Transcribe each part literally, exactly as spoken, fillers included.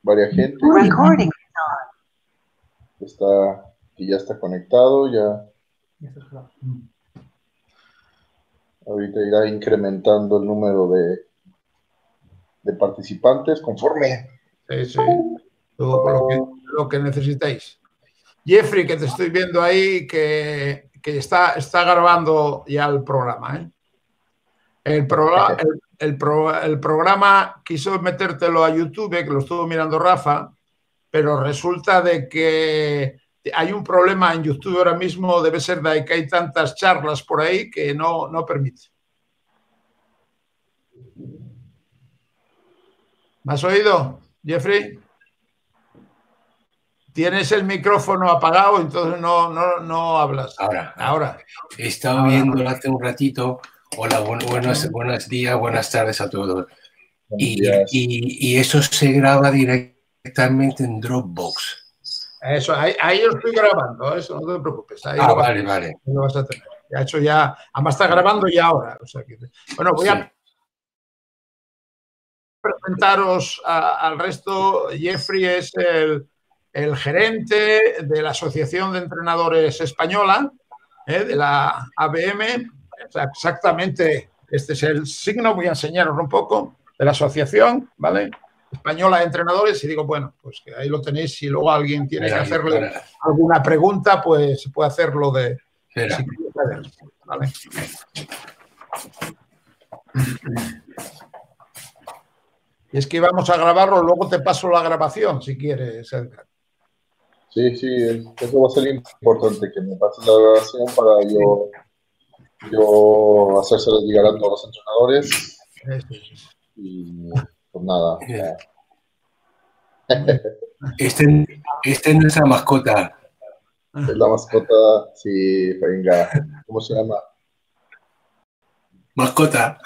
varias gente Recording. que, está, que ya está conectado, ya ahorita irá incrementando el número de, de participantes conforme. Sí, sí, lo, lo, que, lo que necesitéis. Jeffrey, que te estoy viendo ahí, que, que está, está grabando ya el programa, ¿eh? El, programa, el, el, pro, el programa quiso metértelo a YouTube, que lo estuvo mirando Rafa, pero resulta de que hay un problema en YouTube ahora mismo, debe ser de que hay tantas charlas por ahí que no, no permite. ¿Me has oído, Jeffrey? Tienes el micrófono apagado, entonces no, no, no hablas. Ahora, ahora. He estado ahora. viendo hace un ratito. Hola, bu buenos, buenos días, buenas tardes a todos. Y, y, y eso se graba directamente en Dropbox. Eso, ahí, ahí lo estoy grabando, eso no te preocupes. Ahí ah, lo vale, vas, vale. Lo vas a tener. Ya hecho ya, además está grabando ya ahora. O sea que, bueno, voy sí. a presentaros a, al resto. Jeffrey es el, el gerente de la Asociación de Entrenadores Española, ¿eh? De la A B M. O sea, exactamente, este es el signo, voy a enseñaros un poco, de la asociación, ¿vale? Española de Entrenadores, y digo, bueno, pues que ahí lo tenéis. Si luego alguien tiene que hacerle para... alguna pregunta, pues puede hacerlo de... Si quiere, ¿vale? Y es que íbamos a grabarlo, luego te paso la grabación, si quieres, Edgar. Sí, sí, eso va a ser importante, que me pases la grabación para yo, yo hacérselo llegar a todos los entrenadores. Sí. Y pues nada. Este, este es nuestra mascota. Es la mascota, sí, venga. ¿Cómo se llama? Mascota.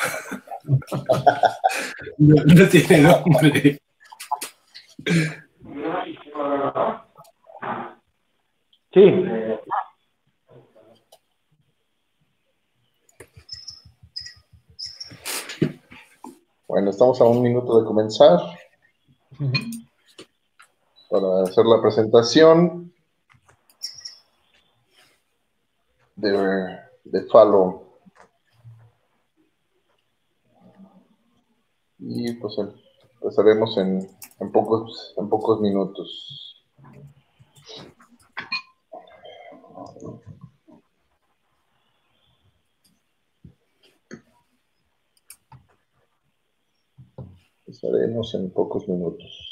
No, no tiene nombre. Sí. Bueno, estamos a un minuto de comenzar para hacer la presentación de, de Falo. Y pues empezaremos en, en, pocos, en pocos minutos. Empezaremos en pocos minutos.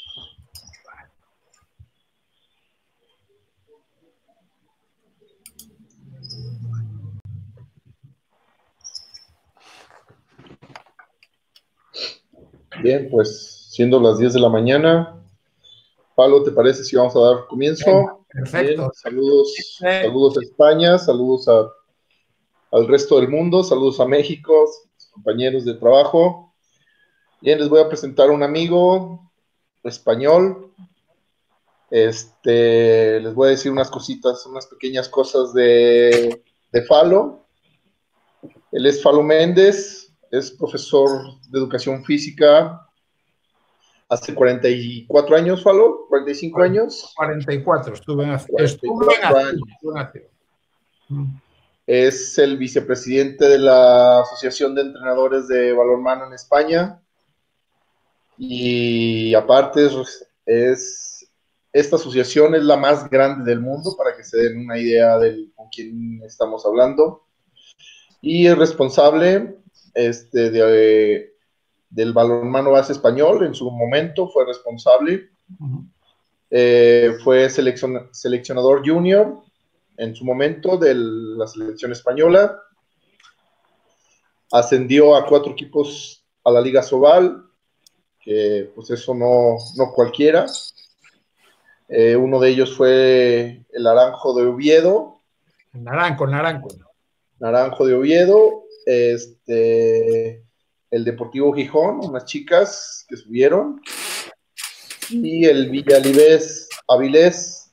Bien, pues siendo las diez de la mañana, Pablo, ¿te parece si vamos a dar comienzo? Perfecto. Bien, saludos, saludos a España, saludos a, al resto del mundo, saludos a México, compañeros de trabajo. Bien, les voy a presentar a un amigo español. Este, les voy a decir unas cositas, unas pequeñas cosas de, de Falo. Él es Falo Méndez, es profesor de educación física hace cuarenta y cuatro años, Falo, cuarenta y cinco años. cuarenta y cuatro, estuve en activo. Estuve en activo. Es el vicepresidente de la Asociación de Entrenadores de Balonmano en España. Y aparte es, es, esta asociación es la más grande del mundo, para que se den una idea de con quién estamos hablando. Y es responsable este, de, del balonmano base español. En su momento fue responsable. Uh-huh. eh, fue seleccion, seleccionador junior en su momento de la selección española. Ascendió a cuatro equipos a la Liga Sobal, que pues eso no, no cualquiera. Eh, uno de ellos fue el Naranjo de Oviedo. Naranjo, Naranjo. Naranjo de Oviedo. Este, el Deportivo Gijón, unas chicas que subieron. Y el Villalibés Avilés.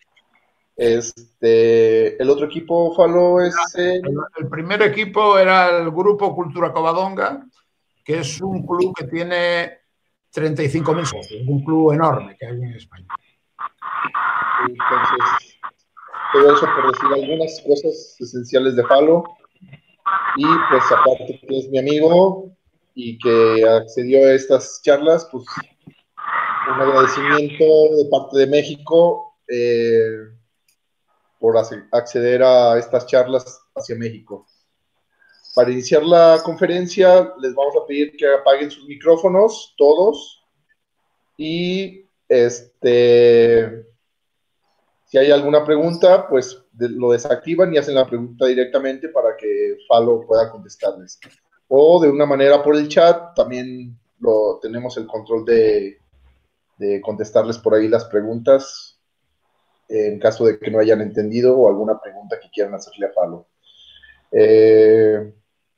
Este, el otro equipo, Falo, es... El, el primer equipo era el Grupo Cultura Covadonga, que es un club que tiene treinta y cinco mil socios, un club enorme que hay en España. Entonces, todo eso por decir algunas cosas esenciales de Falo. Y pues aparte que es mi amigo y que accedió a estas charlas, pues un agradecimiento de parte de México eh, por acceder a estas charlas hacia México. Para iniciar la conferencia les vamos a pedir que apaguen sus micrófonos, todos, y este, si hay alguna pregunta, pues de, lo desactivan y hacen la pregunta directamente para que Falo pueda contestarles. O de una manera por el chat, también lo, tenemos el control de, de contestarles por ahí las preguntas, en caso de que no hayan entendido o alguna pregunta que quieran hacerle a Falo. Eh,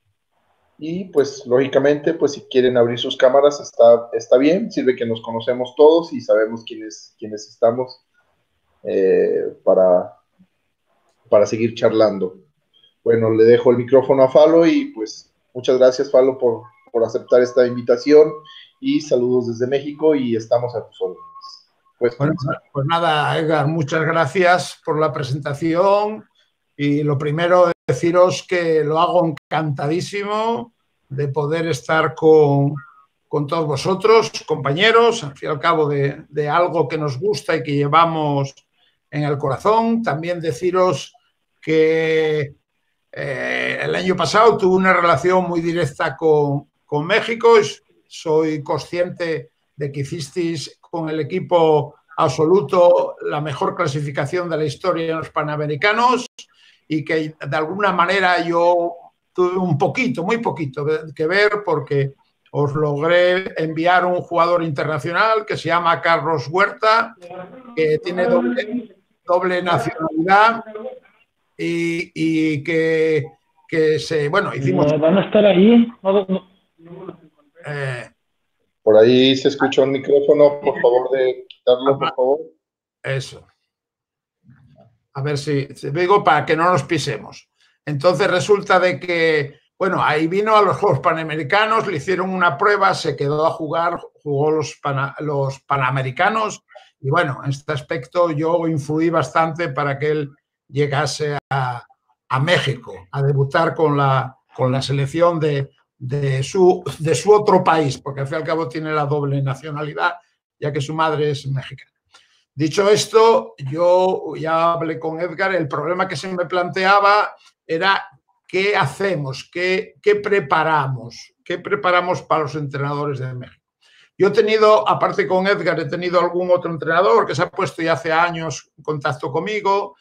y pues lógicamente, pues si quieren abrir sus cámaras está, está bien, sirve que nos conocemos todos y sabemos quiénes, quiénes estamos eh, para, para seguir charlando. Bueno, le dejo el micrófono a Falo y pues muchas gracias, Falo, por, por aceptar esta invitación y saludos desde México y estamos a tus órdenes. Pues, bueno, pues nada, Edgar, muchas gracias por la presentación y lo primero, deciros que lo hago encantadísimo de poder estar con, con todos vosotros, compañeros, al fin y al cabo de, de algo que nos gusta y que llevamos en el corazón. También deciros que eh, el año pasado tuve una relación muy directa con, con México. Soy consciente de que hicisteis con el equipo absoluto la mejor clasificación de la historia en los Panamericanos y que de alguna manera yo tuve un poquito, muy poquito que ver porque os logré enviar un jugador internacional que se llama Carlos Huerta, que tiene doble, doble nacionalidad y, y que, que se, bueno, hicimos... ¿Van a estar ahí? Eh, por ahí se escucha un micrófono, por favor, de quitarlo, por favor. Eso. A ver si, si digo para que no nos pisemos. Entonces resulta de que, bueno, ahí vino a los Juegos Panamericanos, le hicieron una prueba, se quedó a jugar, jugó los, pana, los Panamericanos y bueno, en este aspecto yo influí bastante para que él llegase a, a México, a debutar con la, con la selección de, de, su, de su otro país, porque al fin y al cabo tiene la doble nacionalidad, ya que su madre es mexicana. Dicho esto, yo ya hablé con Edgar, el problema que se me planteaba era qué hacemos, qué, qué preparamos, qué preparamos para los entrenadores de México. Yo he tenido, aparte con Edgar, he tenido algún otro entrenador que se ha puesto ya hace años en contacto conmigo,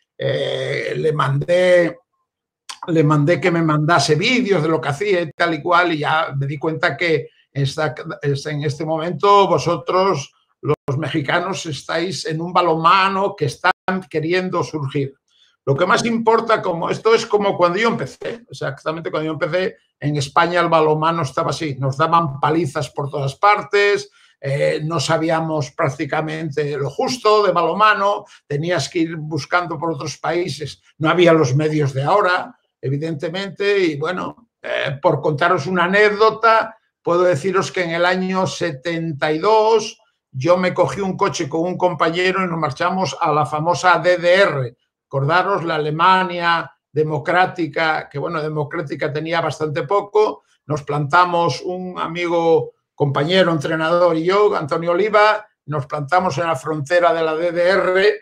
eh, le mandé, le mandé que me mandase vídeos de lo que hacía y tal y cual y ya me di cuenta que esta, en este momento vosotros... los mexicanos estáis en un balonmano que están queriendo surgir. Lo que más importa, como esto es como cuando yo empecé, exactamente cuando yo empecé, en España el balonmano estaba así, nos daban palizas por todas partes, eh, no sabíamos prácticamente lo justo de balonmano, tenías que ir buscando por otros países, no había los medios de ahora, evidentemente, y bueno, eh, por contaros una anécdota, puedo deciros que en el año setenta y dos yo me cogí un coche con un compañero y nos marchamos a la famosa D D R. Acordaros, la Alemania democrática, que bueno, democrática tenía bastante poco. Nos plantamos un amigo, compañero, entrenador y yo, Antonio Oliva, nos plantamos en la frontera de la D D R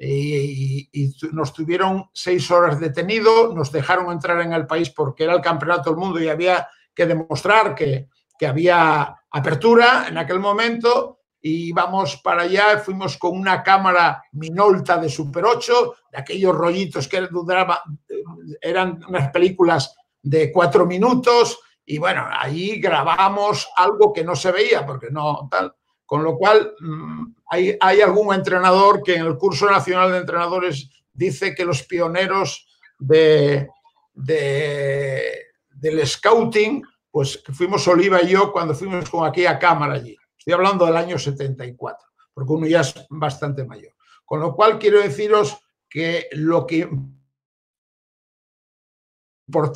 y, y, y nos tuvieron seis horas detenidos. Nos dejaron entrar en el país porque era el campeonato del mundo y había que demostrar que, que había apertura en aquel momento. Y íbamos para allá, fuimos con una cámara Minolta de Super ocho, de aquellos rollitos que duraban, eran unas películas de cuatro minutos, y bueno, ahí grabamos algo que no se veía, porque no tal. Con lo cual, hay, hay algún entrenador que en el curso nacional de entrenadores dice que los pioneros de, de, del scouting, pues fuimos Oliva y yo cuando fuimos con aquella cámara allí. Estoy hablando del año setenta y cuatro, porque uno ya es bastante mayor. Con lo cual quiero deciros que lo que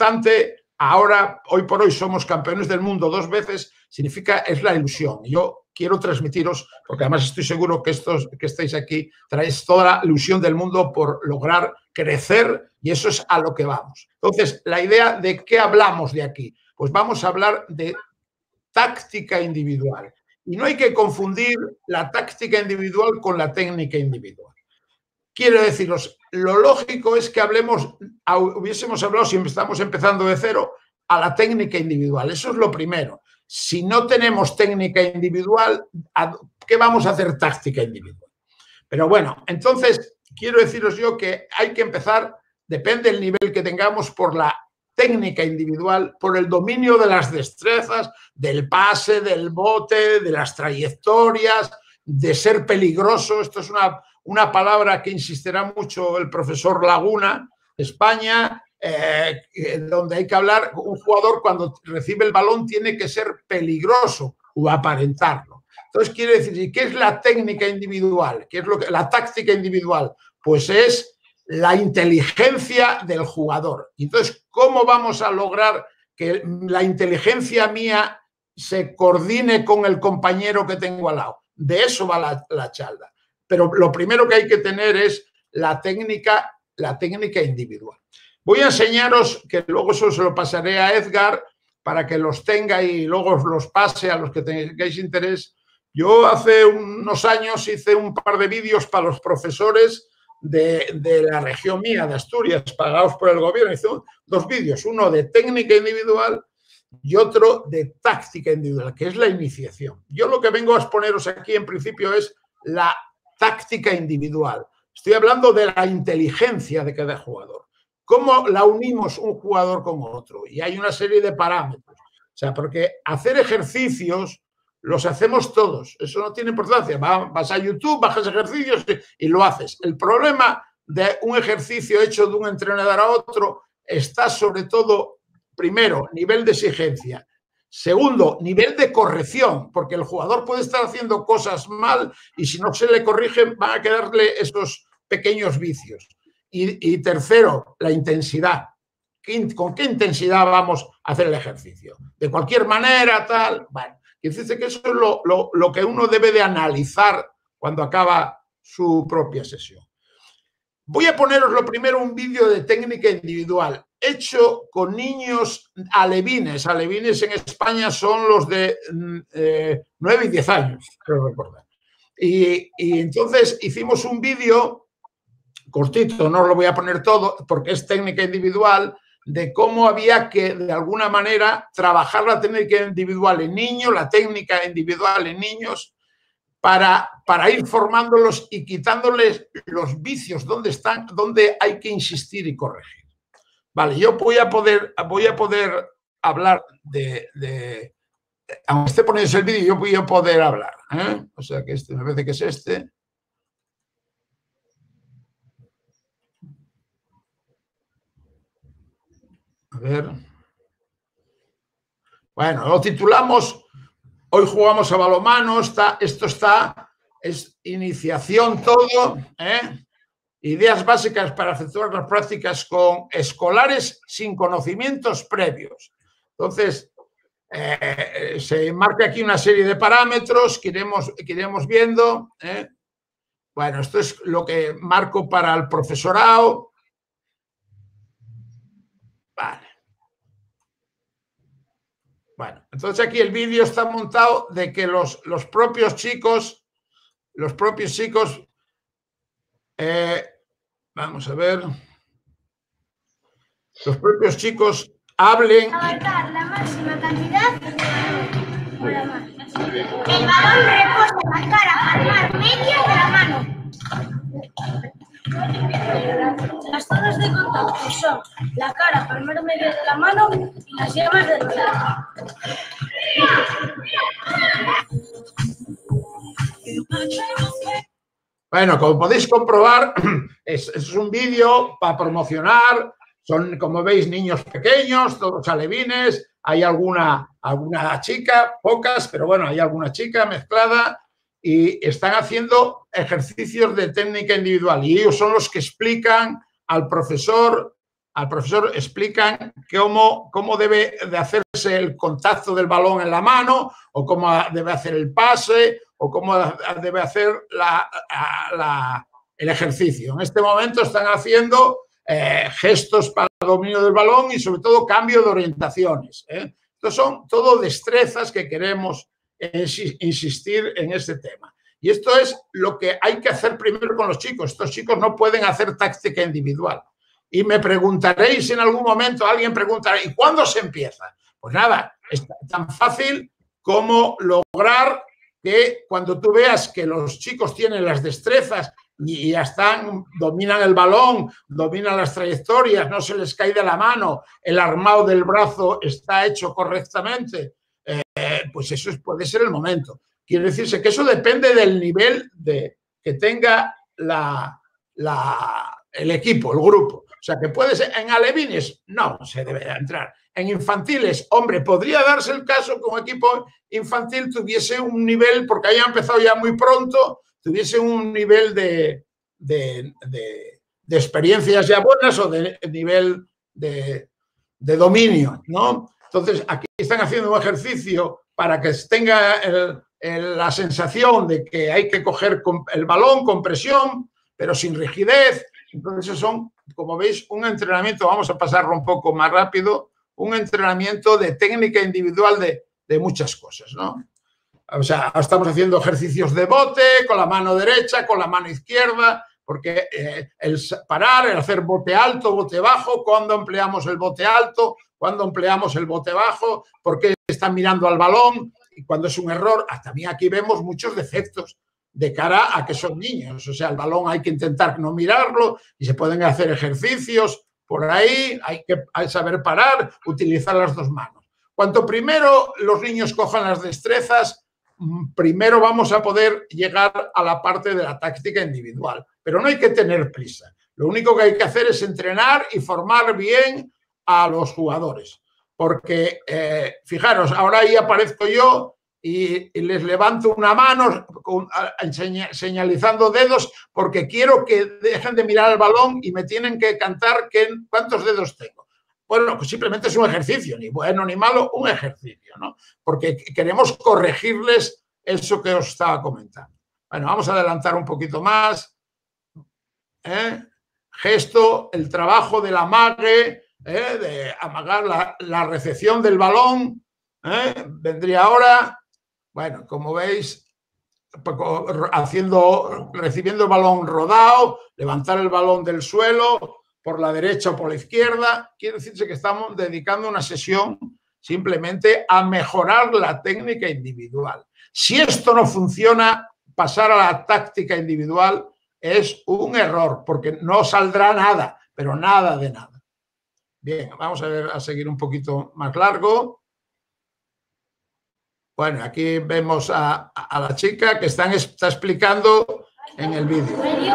importante ahora, hoy por hoy somos campeones del mundo dos veces, significa es la ilusión. Yo quiero transmitiros, porque además estoy seguro que estos que estáis aquí traéis toda la ilusión del mundo por lograr crecer, y eso es a lo que vamos. Entonces, la idea de qué hablamos de aquí, pues vamos a hablar de táctica individual. Y no hay que confundir la táctica individual con la técnica individual. Quiero deciros, lo lógico es que hablemos, hubiésemos hablado, si estamos empezando de cero, a la técnica individual. Eso es lo primero. Si no tenemos técnica individual, ¿qué vamos a hacer táctica individual? Pero bueno, entonces quiero deciros yo que hay que empezar, depende del nivel que tengamos, por la técnica individual, por el dominio de las destrezas, del pase, del bote, de las trayectorias, de ser peligroso. Esto es una, una palabra que insistirá mucho el profesor Laguna, España, eh, donde hay que hablar, un jugador cuando recibe el balón tiene que ser peligroso o aparentarlo. Entonces, quiere decir, ¿qué es la técnica individual? ¿Qué es lo que, la táctica individual? Pues es la inteligencia del jugador. Entonces, ¿cómo vamos a lograr que la inteligencia mía se coordine con el compañero que tengo al lado? De eso va la, la charla. Pero lo primero que hay que tener es la técnica, la técnica individual. Voy a enseñaros, que luego eso se lo pasaré a Edgar para que los tenga y luego os los pase a los que tengáis interés. Yo hace unos años hice un par de vídeos para los profesores de, de la región mía, de Asturias, pagados por el gobierno. Hice dos vídeos, uno de técnica individual y otro de táctica individual, que es la iniciación. Yo lo que vengo a exponeros aquí en principio es la táctica individual. Estoy hablando de la inteligencia de cada jugador. ¿Cómo la unimos un jugador con otro? Y hay una serie de parámetros. O sea, porque hacer ejercicios los hacemos todos. Eso no tiene importancia. Vas a YouTube, bajas ejercicios y lo haces. El problema de un ejercicio hecho de un entrenador a otro está sobre todo, primero, nivel de exigencia. Segundo, nivel de corrección, porque el jugador puede estar haciendo cosas mal y si no se le corrigen van a quedarle esos pequeños vicios. Y, y tercero, la intensidad. ¿Con qué intensidad vamos a hacer el ejercicio? De cualquier manera, tal. Bueno, y dice que eso es lo, lo, lo que uno debe de analizar cuando acaba su propia sesión. Voy a poneros lo primero un vídeo de técnica individual hecho con niños alevines. Alevines en España son los de eh, nueve y diez años, creo recordar. Y, y entonces hicimos un vídeo cortito, no lo voy a poner todo porque es técnica individual, de cómo había que, de alguna manera, trabajar la técnica individual en niños, la técnica individual en niños, para, para ir formándolos y quitándoles los vicios donde están, donde hay que insistir y corregir. Vale, yo voy a poder, voy a poder hablar de, de aunque esté poniendo el vídeo, yo voy a poder hablar, ¿eh? O sea que este, me parece que es este. A ver. Bueno, lo titulamos Hoy jugamos a balonmano. Está, esto está, es iniciación todo, ¿eh? Ideas básicas para efectuar las prácticas con escolares sin conocimientos previos. Entonces, eh, se marca aquí una serie de parámetros que iremos, que iremos viendo, ¿eh? Bueno, esto es lo que marco para el profesorado. Vale. Bueno, entonces aquí el vídeo está montado de que los, los propios chicos, los propios chicos, eh, vamos a ver, los propios chicos hablen. Abarcar la máxima cantidad para más. El balón reposa en la cara palmar media de la mano. Las zonas de contacto son la cara palmar media de la mano y las yemas del dedo. Bueno, como podéis comprobar, es, es un vídeo para promocionar. Son, como veis, niños pequeños, todos alevines. Hay alguna, alguna chica, pocas, pero bueno, hay alguna chica mezclada. Y están haciendo ejercicios de técnica individual y ellos son los que explican al profesor al profesor explican cómo, cómo debe de hacerse el contacto del balón en la mano, o cómo debe hacer el pase, o cómo debe hacer la, la, el ejercicio. En este momento están haciendo eh, gestos para el dominio del balón y sobre todo cambio de orientaciones. ¿eh? Estos son todo destrezas que queremos insistir en este tema. Y esto es lo que hay que hacer primero con los chicos. Estos chicos no pueden hacer táctica individual. Y me preguntaréis en algún momento, alguien preguntará, ¿y cuándo se empieza? Pues nada, es tan fácil como lograr que cuando tú veas que los chicos tienen las destrezas y ya están, dominan el balón, dominan las trayectorias, no se les cae de la mano, el armado del brazo está hecho correctamente, eh, pues eso puede ser el momento. Quiere decirse que eso depende del nivel de, que tenga la, la, el equipo, el grupo. O sea, que puede ser en alevines, no se debe entrar. En infantiles, hombre, podría darse el caso que un equipo infantil tuviese un nivel, porque haya empezado ya muy pronto, tuviese un nivel de, de, de, de experiencias ya buenas o de nivel de, de dominio, ¿no? Entonces, aquí están haciendo un ejercicio para que tenga el, el, la sensación de que hay que coger el balón con presión, pero sin rigidez. Entonces, esos son, como veis, un entrenamiento, vamos a pasarlo un poco más rápido, un entrenamiento de técnica individual de, de muchas cosas, ¿no? O sea, estamos haciendo ejercicios de bote con la mano derecha, con la mano izquierda, porque eh, el parar, el hacer bote alto, bote bajo, cuando empleamos el bote alto, cuando empleamos el bote bajo, por qué están mirando al balón y cuando es un error. Hasta mí aquí vemos muchos defectos de cara a que son niños. O sea, el balón hay que intentar no mirarlo y se pueden hacer ejercicios por ahí, hay que saber parar, utilizar las dos manos. Cuanto primero los niños cojan las destrezas, primero vamos a poder llegar a la parte de la táctica individual. Pero no hay que tener prisa. Lo único que hay que hacer es entrenar y formar bien a los jugadores. Porque, eh, fijaros, ahora ahí aparezco yo y, y les levanto una mano con, a, enseña, señalizando dedos porque quiero que dejen de mirar el balón y me tienen que cantar que, cuántos dedos tengo. Bueno, pues simplemente es un ejercicio, ni bueno ni malo, un ejercicio, ¿no? Porque queremos corregirles eso que os estaba comentando. Bueno, vamos a adelantar un poquito más. ¿Eh? Gesto, el trabajo del amague, ¿eh? De amagar la, la recepción del balón. ¿Eh? Vendría ahora, bueno, como veis, haciendo, recibiendo el balón rodado, levantar el balón del suelo por la derecha o por la izquierda. Quiere decirse que estamos dedicando una sesión simplemente a mejorar la técnica individual. Si esto no funciona, pasar a la táctica individual es un error, porque no saldrá nada, pero nada de nada. Bien, vamos a, ver, a seguir un poquito más largo. Bueno, aquí vemos a, a la chica que están, está explicando en el vídeo.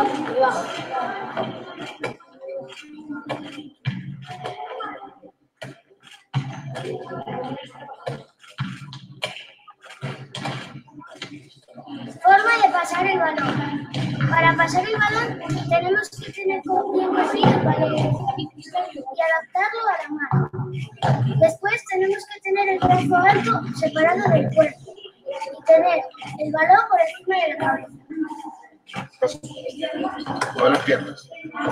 Forma de pasar el balón. Para pasar el balón tenemos que tener bien cogido el balón y adaptarlo a la mano. Después tenemos que tener el brazo alto separado del cuerpo y tener el balón por encima de la cabeza. Con las piernas.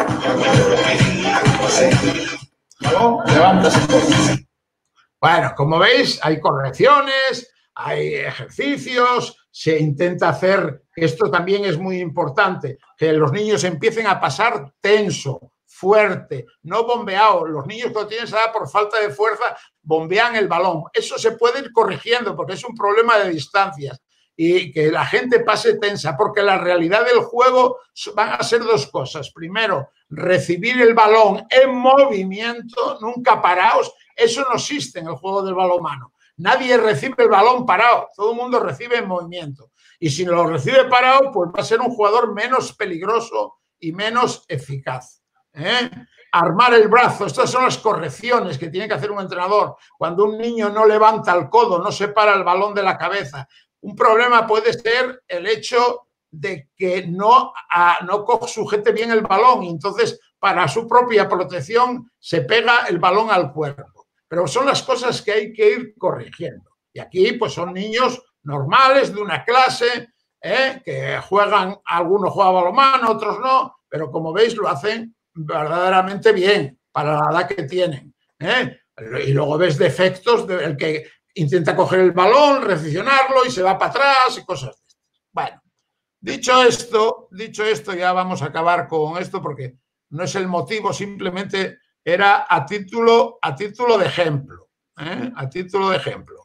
No, levantas. Bueno, como veis, hay correcciones, hay ejercicios, se intenta hacer, esto también es muy importante, que los niños empiecen a pasar tenso, fuerte, no bombeado. Los niños cuando tienen esa edad por falta de fuerza bombean el balón. Eso se puede ir corrigiendo porque es un problema de distancias y que la gente pase tensa, porque la realidad del juego van a ser dos cosas. Primero, recibir el balón en movimiento, nunca parados. Eso no existe en el juego del balonmano. Nadie recibe el balón parado, todo el mundo recibe en movimiento. Y si lo recibe parado, pues va a ser un jugador menos peligroso y menos eficaz. ¿Eh? Armar el brazo, estas son las correcciones que tiene que hacer un entrenador. Cuando un niño no levanta el codo, no separa el balón de la cabeza. Un problema puede ser el hecho de que no, a, no sujete bien el balón y entonces para su propia protección se pega el balón al cuerpo. Pero son las cosas que hay que ir corrigiendo. Y aquí pues son niños normales de una clase, ¿eh? Que juegan, algunos juegan balonmano, otros no, pero como veis lo hacen verdaderamente bien para la edad que tienen, ¿eh? Y luego ves defectos del que intenta coger el balón, recepcionarlo y se va para atrás y cosas de estas. Bueno, dicho esto, dicho esto, ya vamos a acabar con esto porque no es el motivo, simplemente era a título, a título de ejemplo, ¿eh? A título de ejemplo.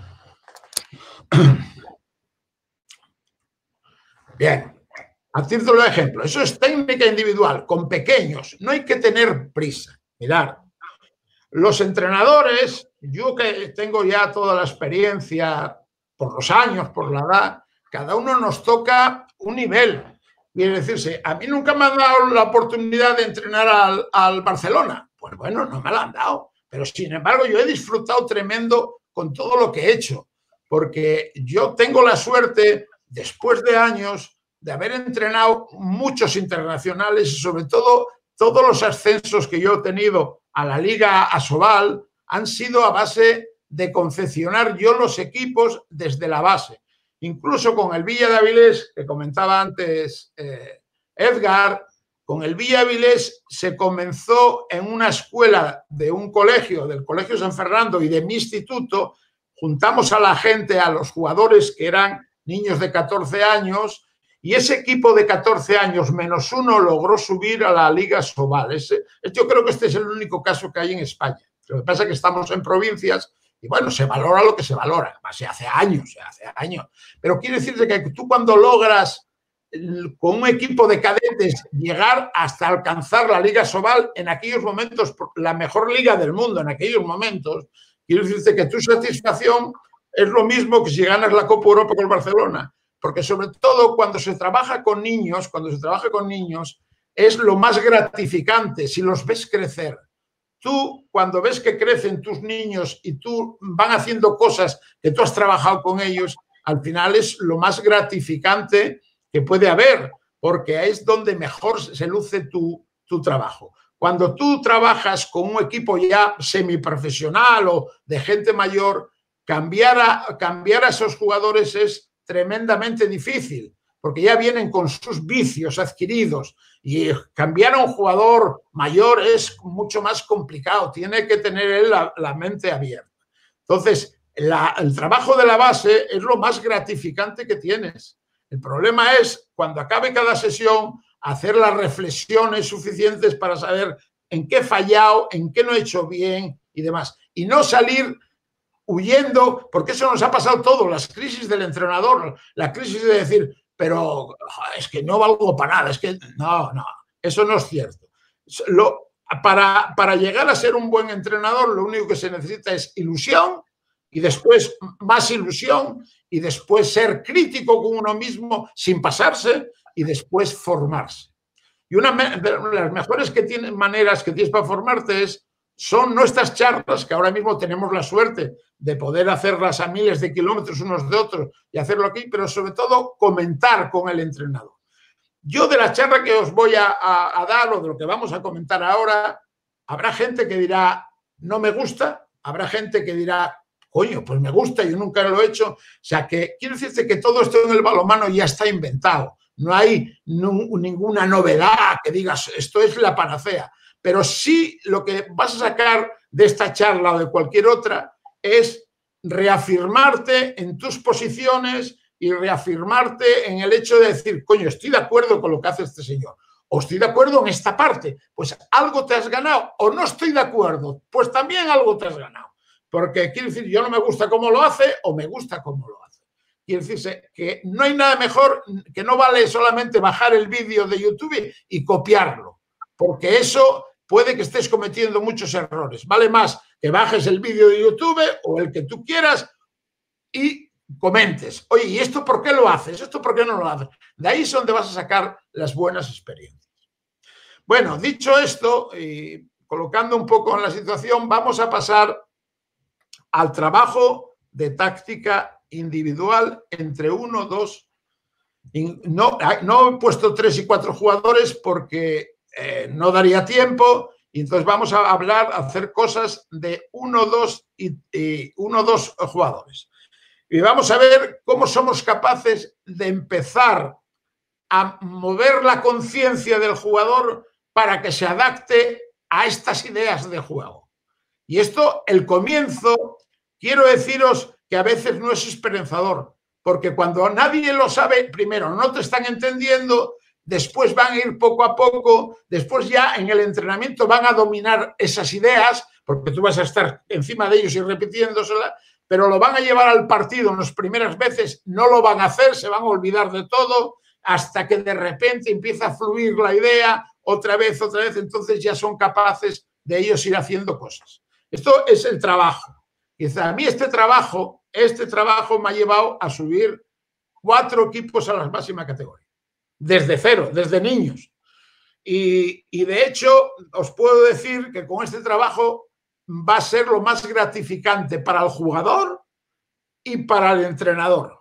Bien, a título de ejemplo, eso es técnica individual, con pequeños, no hay que tener prisa. Mirad, los entrenadores, yo que tengo ya toda la experiencia por los años, por la edad, cada uno nos toca un nivel. Quiere decirse, a mí nunca me han dado la oportunidad de entrenar al, al Barcelona. Pues bueno, no me la han dado. Pero sin embargo, yo he disfrutado tremendo con todo lo que he hecho. Porque yo tengo la suerte, después de años, de haber entrenado muchos internacionales y sobre todo todos los ascensos que yo he tenido a la Liga Asobal han sido a base de confeccionar yo los equipos desde la base. Incluso con el Villa de Avilés, que comentaba antes eh, Edgar, con el Villa de Avilés se comenzó en una escuela de un colegio, del Colegio San Fernando y de mi instituto. Juntamos a la gente, a los jugadores que eran niños de catorce años, y ese equipo de catorce años menos uno logró subir a la Liga Asobal. Ese, yo creo que este es el único caso que hay en España. Lo que pasa es que estamos en provincias y bueno, se valora lo que se valora. Se hace años, se hace años. Pero quiere decirse que tú cuando logras con un equipo de cadetes llegar hasta alcanzar la Liga Asobal, en aquellos momentos, la mejor liga del mundo en aquellos momentos, quiere decirte que tu satisfacción es lo mismo que si ganas la Copa Europa con el Barcelona. Porque sobre todo cuando se trabaja con niños, cuando se trabaja con niños, es lo más gratificante si los ves crecer. Tú, cuando ves que crecen tus niños y tú van haciendo cosas que tú has trabajado con ellos, al final es lo más gratificante que puede haber, porque es donde mejor se luce tu, tu trabajo. Cuando tú trabajas con un equipo ya semiprofesional o de gente mayor, cambiar a, cambiar a esos jugadores es tremendamente difícil, porque ya vienen con sus vicios adquiridos y cambiar a un jugador mayor es mucho más complicado, tiene que tener él la, la mente abierta. Entonces, la, el trabajo de la base es lo más gratificante que tienes. El problema es, cuando acabe cada sesión, hacer las reflexiones suficientes para saber en qué he fallado, en qué no he hecho bien y demás. Y no salir huyendo, porque eso nos ha pasado todo, las crisis del entrenador, la crisis de decir, pero es que no valgo para nada, es que no, no, eso no es cierto. Lo, para, para llegar a ser un buen entrenador, lo único que se necesita es ilusión y después más ilusión y después ser crítico con uno mismo sin pasarse y después formarse. Y una de las mejores que tiene, maneras que tienes para formarte es son nuestras charlas, que ahora mismo tenemos la suerte de poder hacerlas a miles de kilómetros unos de otros y hacerlo aquí, pero sobre todo comentar con el entrenador. Yo de la charla que os voy a, a, a dar o de lo que vamos a comentar ahora, habrá gente que dirá, no me gusta, habrá gente que dirá, coño, pues me gusta, yo nunca lo he hecho. O sea, que quiero decirte que todo esto en el balonmano ya está inventado. No hay ninguna novedad que digas, esto es la panacea. Pero sí lo que vas a sacar de esta charla o de cualquier otra es reafirmarte en tus posiciones y reafirmarte en el hecho de decir, coño, estoy de acuerdo con lo que hace este señor. O estoy de acuerdo en esta parte, pues algo te has ganado. O no estoy de acuerdo, pues también algo te has ganado. Porque quiere decir, yo no me gusta cómo lo hace o me gusta cómo lo hace. Quiere decirse que no hay nada mejor, que no vale solamente bajar el vídeo de YouTube y copiarlo. Porque eso puede que estés cometiendo muchos errores. Vale más que bajes el vídeo de YouTube o el que tú quieras y comentes. Oye, ¿y esto por qué lo haces? ¿Esto por qué no lo haces? De ahí es donde vas a sacar las buenas experiencias. Bueno, dicho esto y colocando un poco en la situación, vamos a pasar al trabajo de táctica individual entre uno, dos No, no he puesto tres y cuatro jugadores porque eh, no daría tiempo, y entonces vamos a hablar, a hacer cosas de uno, dos y, y uno, dos jugadores. Y vamos a ver cómo somos capaces de empezar a mover la conciencia del jugador para que se adapte a estas ideas de juego. Y esto, el comienzo, quiero deciros que a veces no es esperanzador, porque cuando nadie lo sabe, primero no te están entendiendo, después van a ir poco a poco, después ya en el entrenamiento van a dominar esas ideas, porque tú vas a estar encima de ellos y repitiéndoselas, pero lo van a llevar al partido en las primeras veces, no lo van a hacer, se van a olvidar de todo, hasta que de repente empieza a fluir la idea, otra vez, otra vez, entonces ya son capaces de ellos ir haciendo cosas. Esto es el trabajo. Quizá a mí este trabajo, este trabajo me ha llevado a subir cuatro equipos a la máxima categoría, desde cero, desde niños. Y, y de hecho, os puedo decir que con este trabajo va a ser lo más gratificante para el jugador y para el entrenador.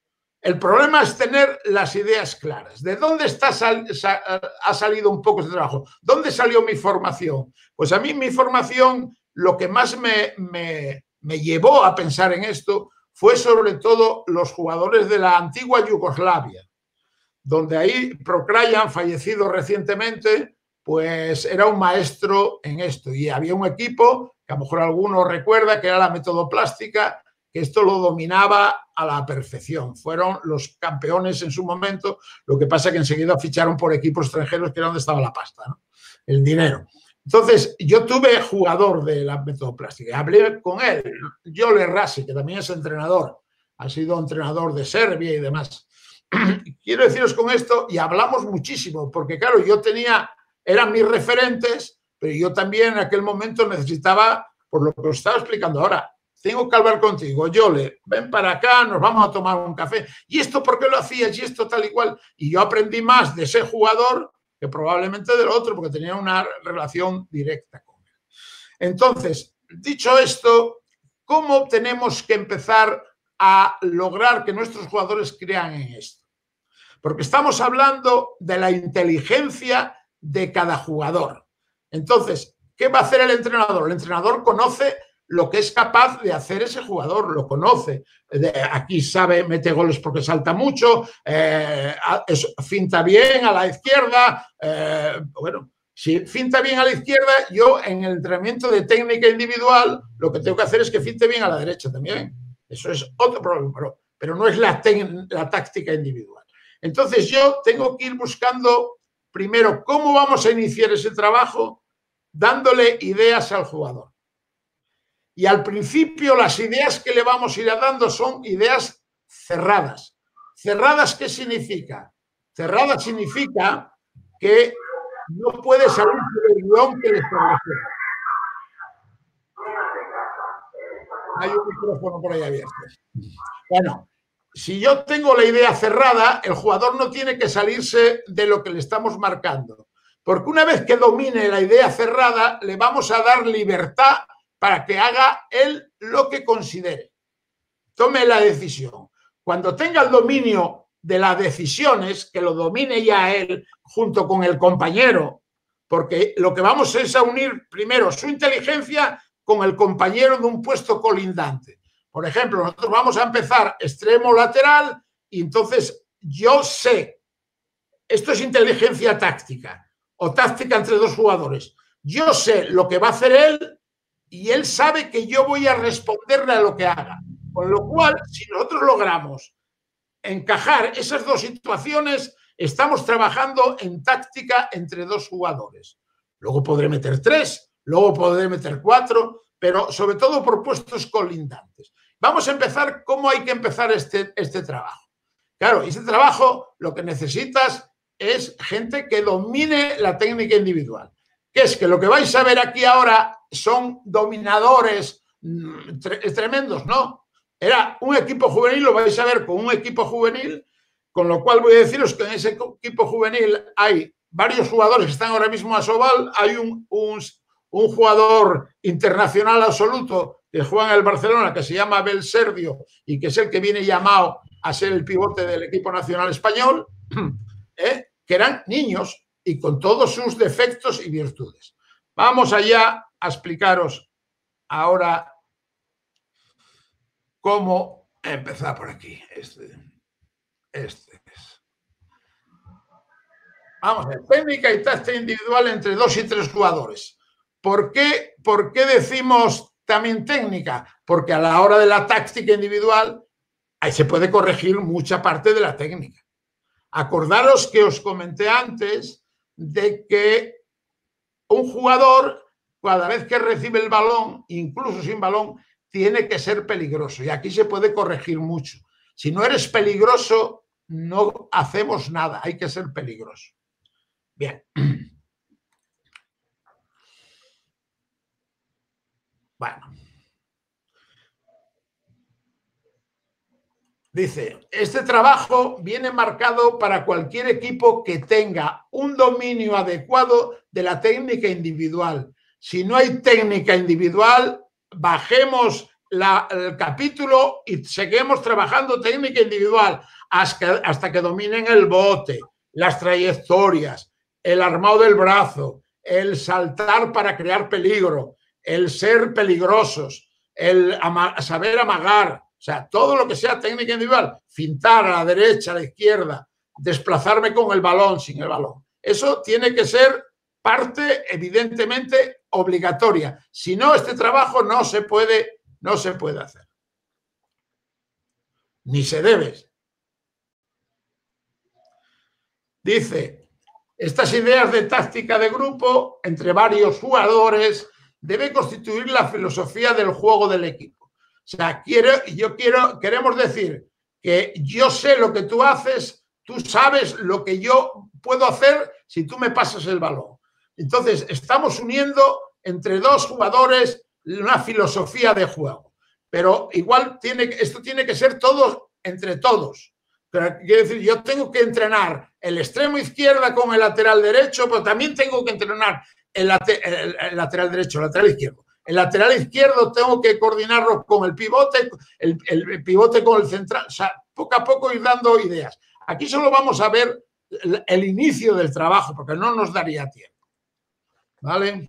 El problema es tener las ideas claras. ¿De dónde está sal, sa, ha salido un poco este trabajo? ¿Dónde salió mi formación? Pues a mí mi formación, lo que más me, me, me llevó a pensar en esto fue sobre todo los jugadores de la antigua Yugoslavia, donde ahí Procrayan, fallecido recientemente, pues era un maestro en esto. Y había un equipo, que a lo mejor alguno recuerda, que era la Metodoplástica, que esto lo dominaba a la perfección. Fueron los campeones en su momento, lo que pasa que enseguida ficharon por equipos extranjeros, que era donde estaba la pasta, ¿no? El dinero. Entonces, yo tuve jugador de la Metodoplástica, hablé con él, Jole Rasi, que también es entrenador, ha sido entrenador de Serbia y demás. Quiero deciros con esto, y hablamos muchísimo, porque claro, yo tenía, eran mis referentes, pero yo también en aquel momento necesitaba, por lo que os estaba explicando ahora, tengo que hablar contigo, Jole, ven para acá, nos vamos a tomar un café. ¿Y esto por qué lo hacías? Y esto tal y cual. Y yo aprendí más de ese jugador que probablemente del otro, porque tenía una relación directa con él. Entonces, dicho esto, ¿cómo tenemos que empezar a lograr que nuestros jugadores crean en esto? Porque estamos hablando de la inteligencia de cada jugador. Entonces, ¿qué va a hacer el entrenador? El entrenador conoce lo que es capaz de hacer ese jugador, lo conoce. Aquí sabe, mete goles porque salta mucho, eh, es, finta bien a la izquierda. Eh, bueno, si finta bien a la izquierda, yo en el entrenamiento de técnica individual lo que tengo que hacer es que finte bien a la derecha también. Eso es otro problema, pero, pero no es la, la táctica individual. Entonces yo tengo que ir buscando primero cómo vamos a iniciar ese trabajo, dándole ideas al jugador. Y al principio las ideas que le vamos a ir dando son ideas cerradas. ¿Cerradas qué significa? Cerradas significa que no puede salir del guión que le establecemos. Hay un micrófono por ahí abierto. Bueno, si yo tengo la idea cerrada, el jugador no tiene que salirse de lo que le estamos marcando. Porque una vez que domine la idea cerrada, le vamos a dar libertad para que haga él lo que considere. Tome la decisión. Cuando tenga el dominio de las decisiones, que lo domine ya él junto con el compañero, porque lo que vamos es a unir primero su inteligencia con el compañero de un puesto colindante. Por ejemplo, nosotros vamos a empezar extremo lateral y entonces yo sé, esto es inteligencia táctica o táctica entre dos jugadores. Yo sé lo que va a hacer él y él sabe que yo voy a responderle a lo que haga. Con lo cual, si nosotros logramos encajar esas dos situaciones, estamos trabajando en táctica entre dos jugadores. Luego podré meter tres, luego podré meter cuatro, pero sobre todo por puestos colindantes. Vamos a empezar cómo hay que empezar este, este trabajo. Claro, este trabajo lo que necesitas es gente que domine la técnica individual. Que es que lo que vais a ver aquí ahora son dominadores tre tremendos, ¿no? Era un equipo juvenil, lo vais a ver con un equipo juvenil, con lo cual voy a deciros que en ese equipo juvenil hay varios jugadores que están ahora mismo a Sobal, hay un, un, un jugador internacional absoluto que juega en el Barcelona, que se llama Abel Serdio y que es el que viene llamado a ser el pivote del equipo nacional español, ¿eh? Que eran niños y con todos sus defectos y virtudes. Vamos allá a explicaros ahora cómo empezar por aquí. Este, este es. Vamos a ver, técnica y táctica individual entre dos y tres jugadores. ¿Por qué, ¿Por qué decimos también técnica? Porque a la hora de la táctica individual ahí se puede corregir mucha parte de la técnica. Acordaros que os comenté antes de que un jugador, cada vez que recibe el balón, incluso sin balón, tiene que ser peligroso. Y aquí se puede corregir mucho. Si no eres peligroso, no hacemos nada. Hay que ser peligroso. Bien. Bueno. Dice, este trabajo viene marcado para cualquier equipo que tenga un dominio adecuado de la técnica individual. Si no hay técnica individual, bajemos la, el capítulo y seguimos trabajando técnica individual hasta, hasta que dominen el bote, las trayectorias, el armado del brazo, el saltar para crear peligro, el ser peligrosos, el ama- saber amagar. O sea, todo lo que sea técnica individual, fintar a la derecha, a la izquierda, desplazarme con el balón, sin el balón. Eso tiene que ser parte, evidentemente, obligatoria. Si no, este trabajo no se puede, no se puede hacer. Ni se debe. Dice, estas ideas de táctica de grupo entre varios jugadores deben constituir la filosofía del juego del equipo. O sea, quiero, yo quiero, queremos decir que yo sé lo que tú haces, tú sabes lo que yo puedo hacer si tú me pasas el balón. Entonces, estamos uniendo entre dos jugadores una filosofía de juego. Pero igual tiene, esto tiene que ser todo entre todos. Pero quiero decir, yo tengo que entrenar el extremo izquierda con el lateral derecho, pero también tengo que entrenar el, el, el lateral derecho, el lateral izquierdo. El lateral izquierdo tengo que coordinarlo con el pivote, el, el pivote con el central. O sea, poco a poco ir dando ideas. Aquí solo vamos a ver el, el inicio del trabajo, porque no nos daría tiempo. ¿Vale?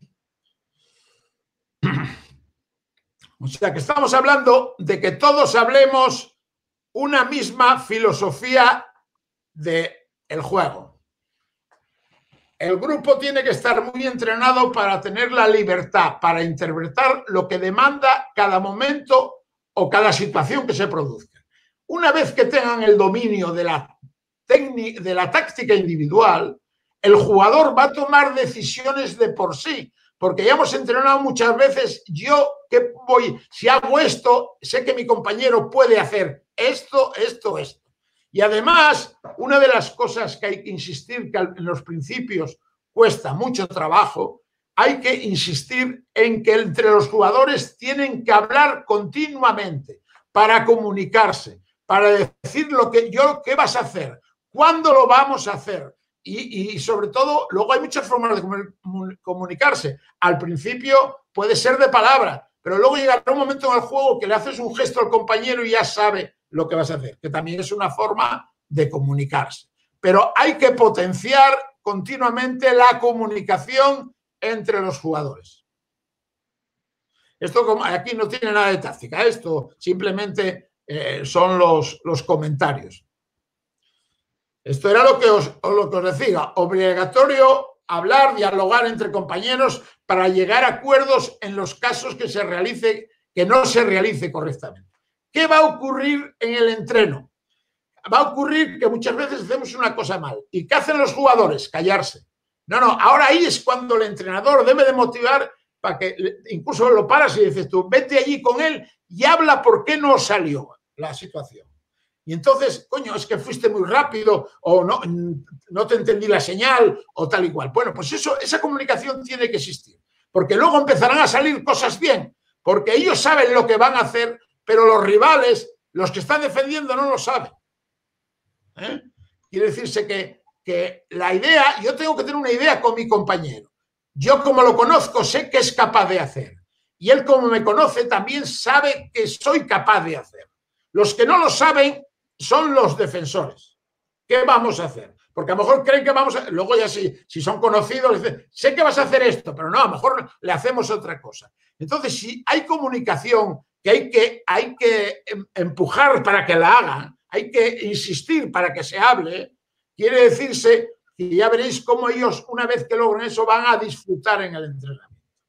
O sea, que estamos hablando de que todos hablemos una misma filosofía del juego. El grupo tiene que estar muy entrenado para tener la libertad, para interpretar lo que demanda cada momento o cada situación que se produzca. Una vez que tengan el dominio de la, de la táctica individual, el jugador va a tomar decisiones de por sí, porque ya hemos entrenado muchas veces, yo que voy, si hago esto, sé que mi compañero puede hacer esto, esto, esto. Y además, una de las cosas que hay que insistir, que en los principios cuesta mucho trabajo, hay que insistir en que entre los jugadores tienen que hablar continuamente para comunicarse, para decir lo que yo, qué vas a hacer, cuándo lo vamos a hacer. Y, y sobre todo, luego hay muchas formas de comunicarse. Al principio puede ser de palabra, pero luego llegará un momento en el juego que le haces un gesto al compañero y ya sabe lo que vas a hacer, que también es una forma de comunicarse. Pero hay que potenciar continuamente la comunicación entre los jugadores. Esto aquí no tiene nada de táctica, esto simplemente eh, son los, los comentarios. Esto era lo que, os, lo que os decía, obligatorio hablar, dialogar entre compañeros para llegar a acuerdos en los casos que se realice, que no se realice correctamente. ¿Qué va a ocurrir en el entreno? Va a ocurrir que muchas veces hacemos una cosa mal. ¿Y qué hacen los jugadores? Callarse. No, no, ahora ahí es cuando el entrenador debe de motivar para que incluso lo paras y dices tú, vete allí con él y habla por qué no salió la situación. Y entonces, coño, es que fuiste muy rápido o no, no te entendí la señal o tal y cual. Bueno, pues eso, esa comunicación tiene que existir. Porque luego empezarán a salir cosas bien. Porque ellos saben lo que van a hacer, pero los rivales, los que están defendiendo, no lo saben. ¿Eh? Quiere decirse que, que la idea, yo tengo que tener una idea con mi compañero. Yo como lo conozco sé que es capaz de hacer. Y él como me conoce también sabe que soy capaz de hacer. Los que no lo saben son los defensores. ¿Qué vamos a hacer? Porque a lo mejor creen que vamos a... Luego ya si, si son conocidos, dicen, sé que vas a hacer esto, pero no, a lo mejor le hacemos otra cosa. Entonces, si hay comunicación que hay que, hay que empujar para que la hagan, hay que insistir para que se hable, quiere decirse que ya veréis cómo ellos, una vez que logren eso, van a disfrutar en el entrenamiento.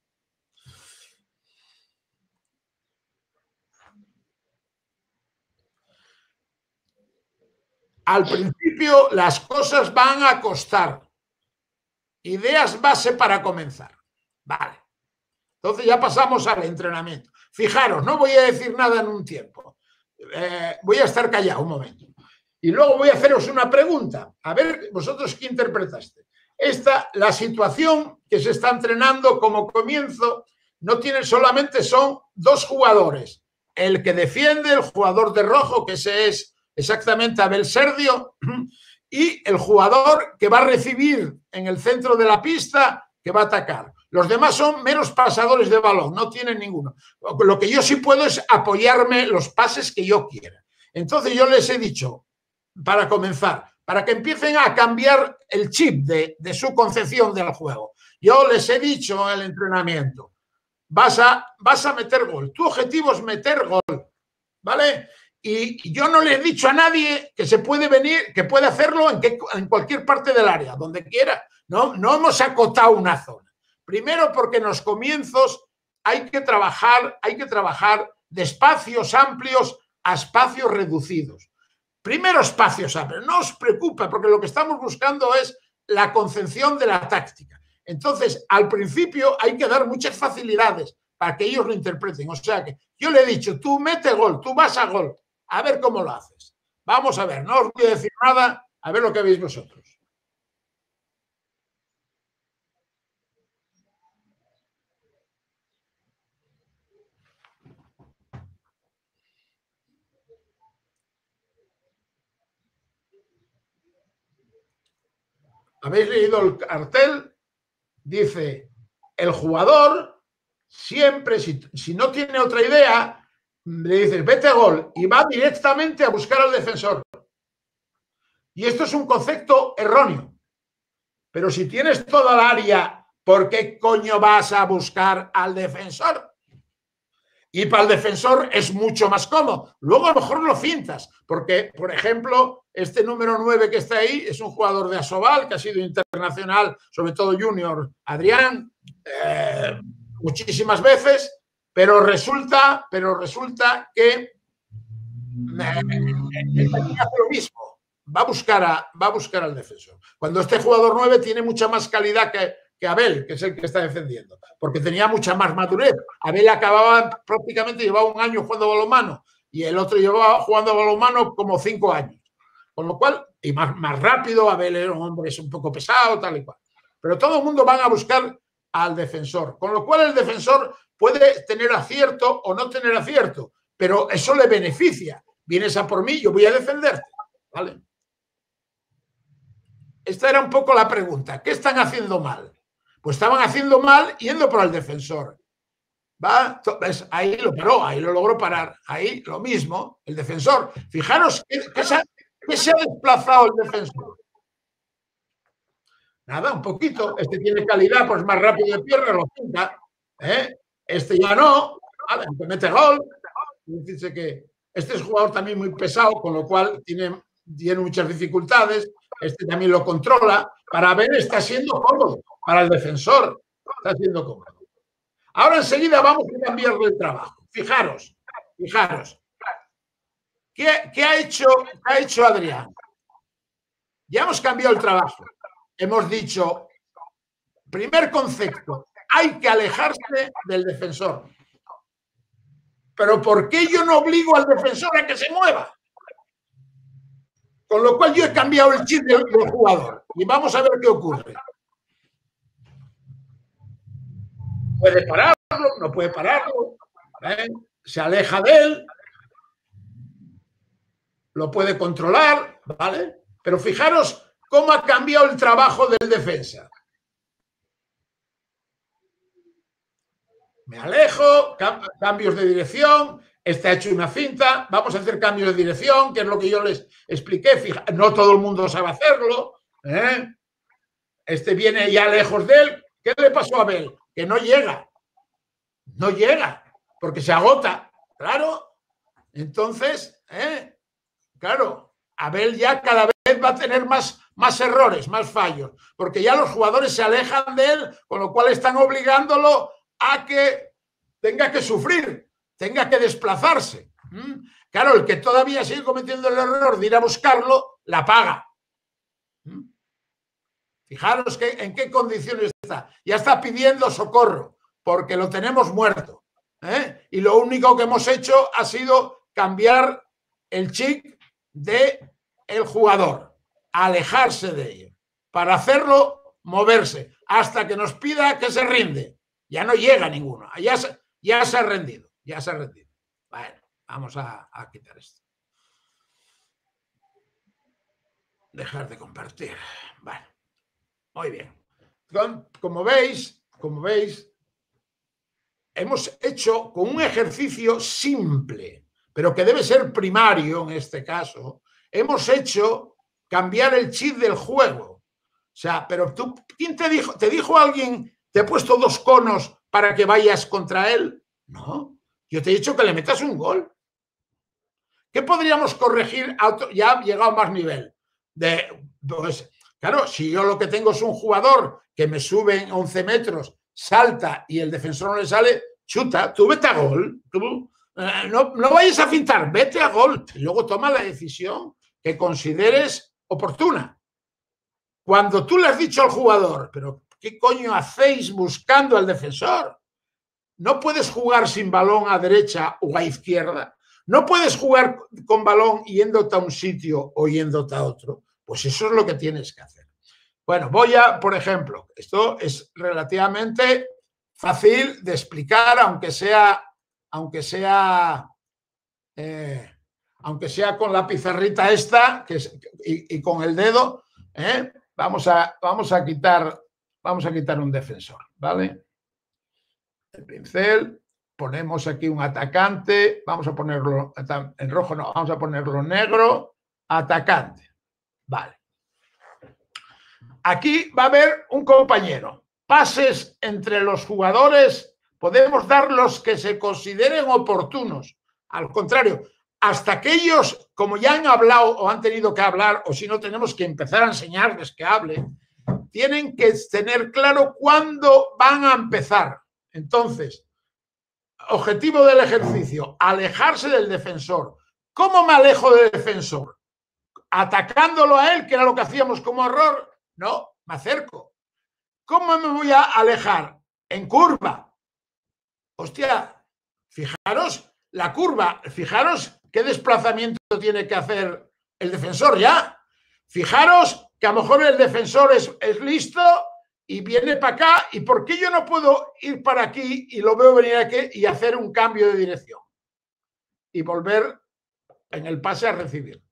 Al principio las cosas van a costar. Ideas base para comenzar. Vale. Entonces ya pasamos al entrenamiento. Fijaros, no voy a decir nada en un tiempo. Eh, voy a estar callado un momento. Y luego voy a haceros una pregunta. A ver, vosotros qué interpretaste. Esta, la situación que se está entrenando como comienzo, no tiene solamente, son dos jugadores. El que defiende, el jugador de rojo, que ese es exactamente Abel Serdio, y el jugador que va a recibir en el centro de la pista, que va a atacar. Los demás son meros pasadores de balón, no tienen ninguno. Lo que yo sí puedo es apoyarme los pases que yo quiera. Entonces yo les he dicho, para comenzar, para que empiecen a cambiar el chip de, de su concepción del juego. Yo les he dicho en el entrenamiento, vas a, vas a meter gol. Tu objetivo es meter gol, ¿vale? Y yo no le he dicho a nadie que se puede venir, que puede hacerlo en, que, en cualquier parte del área, donde quiera. No, no hemos acotado una zona. Primero porque en los comienzos hay que trabajar, hay que trabajar de espacios amplios a espacios reducidos. Primero espacios amplios, no os preocupe, porque lo que estamos buscando es la concepción de la táctica. Entonces, al principio hay que dar muchas facilidades para que ellos lo interpreten. O sea que yo le he dicho, tú mete gol, tú vas a gol. A ver cómo lo haces. Vamos a ver, no os voy a decir nada, a ver lo que veis vosotros. ¿Habéis leído el cartel? Dice, el jugador siempre, si, si no tiene otra idea, le dices, vete gol, y va directamente a buscar al defensor. Y esto es un concepto erróneo. Pero si tienes toda la área, ¿por qué coño vas a buscar al defensor? Y para el defensor es mucho más cómodo. Luego a lo mejor lo fintas, porque, por ejemplo, este número nueve que está ahí es un jugador de Asobal, que ha sido internacional, sobre todo junior, Adrián, eh, muchísimas veces, pero resulta, pero resulta que eh, hace lo mismo. Va a, buscar a, va a buscar al defensor. Cuando este jugador nueve tiene mucha más calidad que, que Abel, que es el que está defendiendo, porque tenía mucha más madurez. Abel acababa prácticamente, llevaba un año jugando balonmano y el otro llevaba jugando balonmano como cinco años. Con lo cual, y más, más rápido, Abel era un hombre es un poco pesado, tal y cual. Pero todo el mundo van a buscar al defensor, con lo cual el defensor puede tener acierto o no tener acierto, pero eso le beneficia. Vienes a por mí, yo voy a defenderte, ¿vale? Esta era un poco la pregunta. ¿Qué están haciendo mal? Pues estaban haciendo mal yendo por el defensor. ¿Va? ¿Ves? Ahí lo paró, ahí lo logró parar. Ahí lo mismo, el defensor. Fijaros que, que, se, ha, que se ha desplazado el defensor. Nada, un poquito. Este tiene calidad, pues más rápido de pierna, lo pinta. ¿Eh? Este ya no. Vale, aunque mete gol. Dice que este es un jugador también muy pesado, con lo cual tiene, tiene muchas dificultades. Este también lo controla. Para ver, está siendo cómodo. Para el defensor, está siendo cómodo. Ahora enseguida vamos a cambiarle el trabajo. Fijaros, fijaros. ¿Qué, qué, ha hecho, ¿Qué ha hecho Adrián? Ya hemos cambiado el trabajo. Hemos dicho, primer concepto, hay que alejarse del defensor. Pero ¿por qué yo no obligo al defensor a que se mueva? Con lo cual yo he cambiado el chip del, del jugador. Y vamos a ver qué ocurre. Puede pararlo, no puede pararlo. ¿eh? Se aleja de él. Lo puede controlar, ¿vale? Pero fijaros cómo ha cambiado el trabajo del defensa. Me alejo, cambios de dirección. este ha hecho una cinta, vamos a hacer cambio de dirección, que es lo que yo les expliqué. Fija, no todo el mundo sabe hacerlo, ¿eh? Este viene ya lejos de él. ¿Qué le pasó a Abel? Que no llega, no llega, porque se agota, claro. Entonces, ¿eh? Claro, Abel ya cada vez va a tener más, más errores, más fallos, porque ya los jugadores se alejan de él, con lo cual están obligándolo a que tenga que sufrir, tenga que desplazarse. ¿Mm? Claro, el que todavía sigue cometiendo el error de ir a buscarlo, la paga. ¿Mm? Fijaros que, en qué condiciones está. Ya está pidiendo socorro, porque lo tenemos muerto, ¿eh? Y lo único que hemos hecho ha sido cambiar el chip de el jugador, alejarse de ello, para hacerlo moverse, hasta que nos pida que se rinde. Ya no llega ninguno, ya se, ya se ha rendido, ya se ha rendido. Bueno, vamos a, a quitar esto. Dejar de compartir. Bueno, muy bien. Como veis, como veis, hemos hecho con un ejercicio simple, pero que debe ser primario en este caso, hemos hecho cambiar el chip del juego. O sea, pero tú, ¿quién te dijo? ¿Te dijo alguien, te he puesto dos conos para que vayas contra él? No, yo te he dicho que le metas un gol. ¿Qué podríamos corregir? A otro, ya ha llegado a más nivel. De, pues, claro, si yo lo que tengo es un jugador que me sube en once metros, salta y el defensor no le sale, chuta, tú vete a gol. Tú, eh, no, no vayas a fintar, vete a gol. Y luego toma la decisión que consideres oportuna. Cuando tú le has dicho al jugador, pero ¿qué coño hacéis buscando al defensor? No puedes jugar sin balón a derecha o a izquierda. No puedes jugar con balón yéndote a un sitio o yéndote a otro. Pues eso es lo que tienes que hacer. Bueno, voy a, por ejemplo, esto es relativamente fácil de explicar, aunque sea, aunque sea, eh, aunque sea con la pizarrita esta que es, y, y con el dedo. ¿eh? Vamos a, vamos a quitar, vamos a quitar un defensor, ¿vale? El pincel, ponemos aquí un atacante, vamos a ponerlo en rojo, no, vamos a ponerlo negro, atacante, vale. Aquí va a haber un compañero. Pases entre los jugadores podemos dar los que se consideren oportunos. Al contrario, hasta que ellos, como ya han hablado o han tenido que hablar, o si no tenemos que empezar a enseñarles que hablen, tienen que tener claro cuándo van a empezar. Entonces, objetivo del ejercicio, alejarse del defensor. ¿Cómo me alejo del defensor? ¿Atacándolo a él, que era lo que hacíamos como error? No, me acerco. ¿Cómo me voy a alejar? En curva. Hostia, fijaros la curva, fijaros qué desplazamiento tiene que hacer el defensor ya. Fijaros que a lo mejor el defensor es, es listo y viene para acá. ¿Y por qué yo no puedo ir para aquí y lo veo venir aquí y hacer un cambio de dirección? Y volver en el pase a recibir.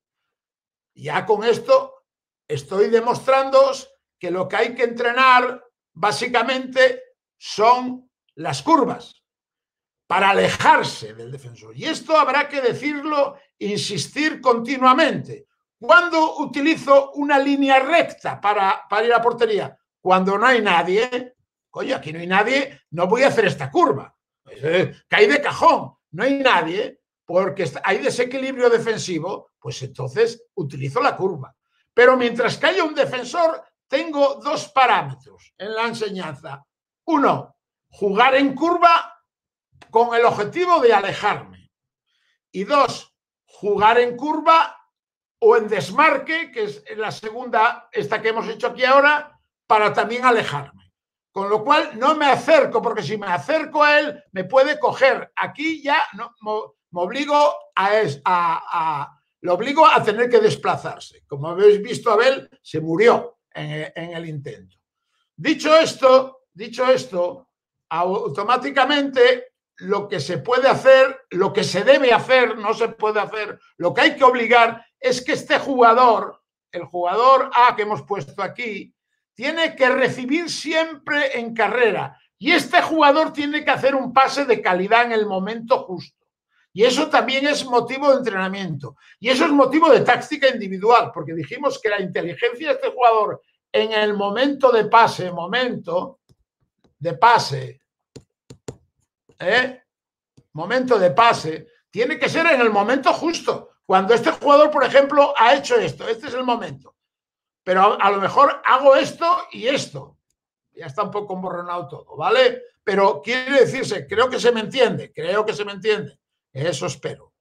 Ya con esto estoy demostrándoos que lo que hay que entrenar básicamente son las curvas para alejarse del defensor. Y esto habrá que decirlo, insistir continuamente. ¿Cuándo utilizo una línea recta para, para ir a portería? Cuando no hay nadie. Coño, aquí no hay nadie, no voy a hacer esta curva. Cae de cajón, no hay nadie, porque hay desequilibrio defensivo, pues entonces utilizo la curva. Pero mientras que haya un defensor, tengo dos parámetros en la enseñanza. Uno, jugar en curva con el objetivo de alejarme. Y dos, jugar en curva o en desmarque, que es la segunda, esta que hemos hecho aquí ahora, para también alejarme. Con lo cual no me acerco, porque si me acerco a él, me puede coger. Aquí ya no, me obligo a, a, a, lo obligo a tener que desplazarse. Como habéis visto, Abel se murió en, en el intento. Dicho esto, dicho esto, automáticamente lo que se puede hacer, lo que se debe hacer, no se puede hacer, lo que hay que obligar es que este jugador, el jugador A que hemos puesto aquí, tiene que recibir siempre en carrera y este jugador tiene que hacer un pase de calidad en el momento justo. Y eso también es motivo de entrenamiento. Y eso es motivo de táctica individual, porque dijimos que la inteligencia de este jugador en el momento de pase, momento de pase, ¿eh? momento de pase, tiene que ser en el momento justo. Cuando este jugador, por ejemplo, ha hecho esto, este es el momento. Pero a, a lo mejor hago esto y esto. Ya está un poco emborronado todo, ¿vale? Pero quiere decirse, creo que se me entiende, creo que se me entiende. Eso espero.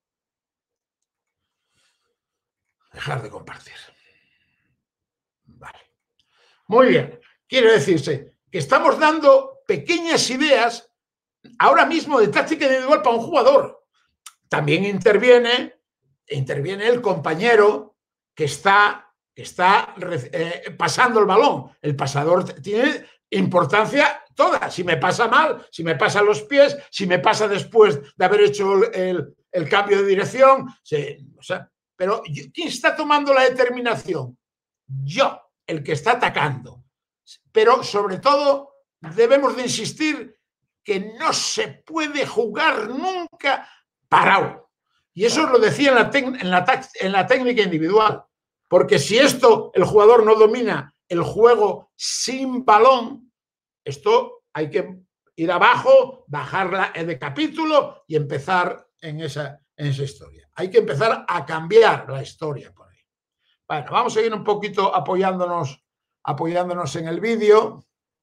Dejar de compartir. Vale. Muy bien. Quiere decirse que estamos dando pequeñas ideas ahora mismo de táctica individual para un jugador. También interviene, interviene el compañero que está, que está eh, pasando el balón. El pasador tiene importancia toda. Si me pasa mal, si me pasa los pies, si me pasa después de haber hecho el, el, el cambio de dirección. Sí, o sea, pero ¿quién está tomando la determinación? Yo, el que está atacando. Pero sobre todo debemos de insistir que no se puede jugar nunca parado. Y eso lo decía en la, en, la en la técnica individual. Porque si esto, el jugador no domina el juego sin balón, esto hay que ir abajo, bajarla de capítulo y empezar en esa, en esa historia. Hay que empezar a cambiar la historia por ahí. Bueno, vamos a ir un poquito apoyándonos, apoyándonos en el vídeo.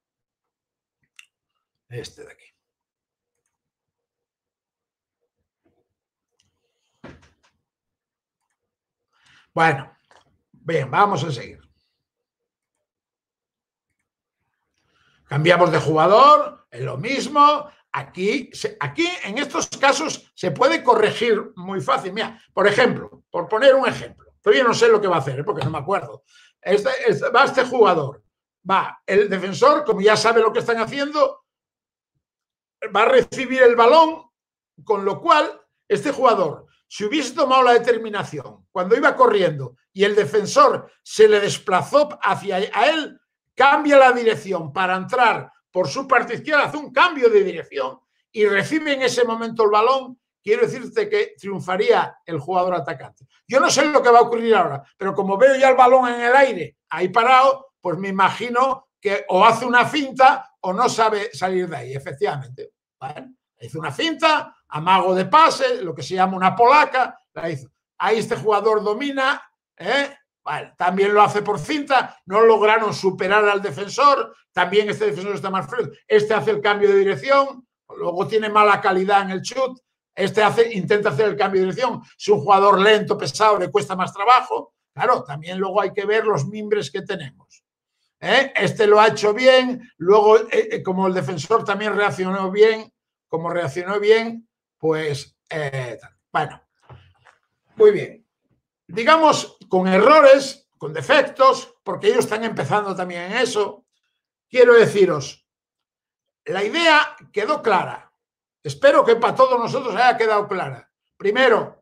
Este de aquí. Bueno, bien, vamos a seguir. Cambiamos de jugador, es lo mismo. Aquí, aquí, en estos casos, se puede corregir muy fácil. Mira, por ejemplo, por poner un ejemplo, todavía no sé lo que va a hacer, ¿eh? Porque no me acuerdo. Este, este, va este jugador, va el defensor, como ya sabe lo que están haciendo, va a recibir el balón, con lo cual este jugador, si hubiese tomado la determinación cuando iba corriendo y el defensor se le desplazó hacia a él, cambia la dirección para entrar por su parte izquierda, hace un cambio de dirección y recibe en ese momento el balón, quiero decirte que triunfaría el jugador atacante. Yo no sé lo que va a ocurrir ahora, pero como veo ya el balón en el aire, ahí parado, pues me imagino que o hace una finta o no sabe salir de ahí, efectivamente. ¿Vale? Hizo una finta, amago de pase, lo que se llama una polaca, la hizo. Ahí este jugador domina, ¿eh? Vale, también lo hace por finta, no lograron superar al defensor, también este defensor está más frío, este hace el cambio de dirección, luego tiene mala calidad en el shoot, este hace, intenta hacer el cambio de dirección, es un jugador lento, pesado, le cuesta más trabajo, claro, también luego hay que ver los mimbres que tenemos. ¿Eh? Este lo ha hecho bien, luego eh, como el defensor también reaccionó bien, como reaccionó bien, pues, eh, bueno, muy bien. Digamos, con errores, con defectos, porque ellos están empezando también en eso, quiero deciros, la idea quedó clara. Espero que para todos nosotros haya quedado clara. Primero,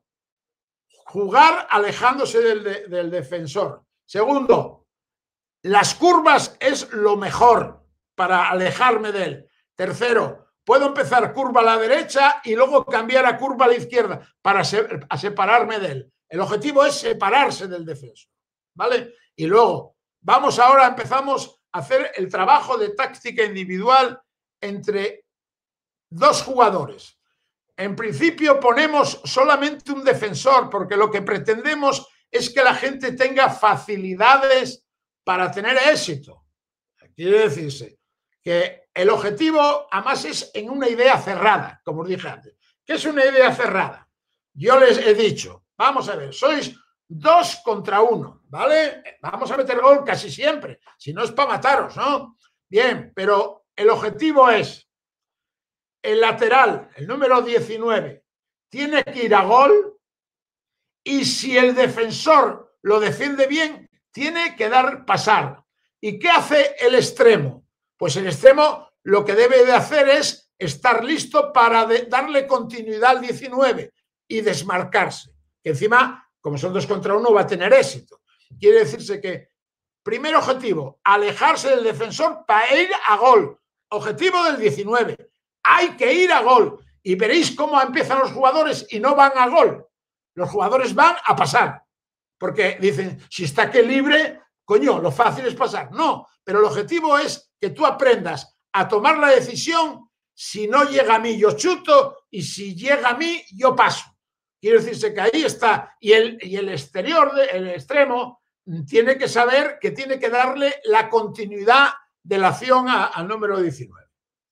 jugar alejándose del, de, del defensor. Segundo, las curvas es lo mejor para alejarme de él. Tercero, puedo empezar curva a la derecha y luego cambiar a curva a la izquierda para se, a separarme de él. El objetivo es separarse del defensor, ¿vale? Y luego, vamos ahora, empezamos a hacer el trabajo de táctica individual entre dos jugadores. En principio ponemos solamente un defensor porque lo que pretendemos es que la gente tenga facilidades para tener éxito. Quiere decirse que el objetivo, además, es en una idea cerrada, como os dije antes. ¿Qué es una idea cerrada? Yo les he dicho, vamos a ver, sois dos contra uno, ¿vale? Vamos a meter gol casi siempre, si no es para mataros, ¿no? Bien, pero el objetivo es el lateral, el número diecinueve, tiene que ir a gol y si el defensor lo defiende bien, tiene que dar pasar. ¿Y qué hace el extremo? Pues el extremo lo que debe de hacer es estar listo para de, darle continuidad al diecinueve y desmarcarse. Que encima, como son dos contra uno, va a tener éxito. Quiere decirse que, primer objetivo, alejarse del defensor para ir a gol. Objetivo del diecinueve. Hay que ir a gol. y veréis cómo empiezan los jugadores y no van a gol. Los jugadores van a pasar, porque dicen, si está que libre, coño, lo fácil es pasar. No, pero el objetivo es que tú aprendas a tomar la decisión. Si no llega a mí, yo chuto, y si llega a mí, yo paso. Quiere decirse que ahí está, y el, y el exterior, el extremo, tiene que saber que tiene que darle la continuidad de la acción al número diecinueve.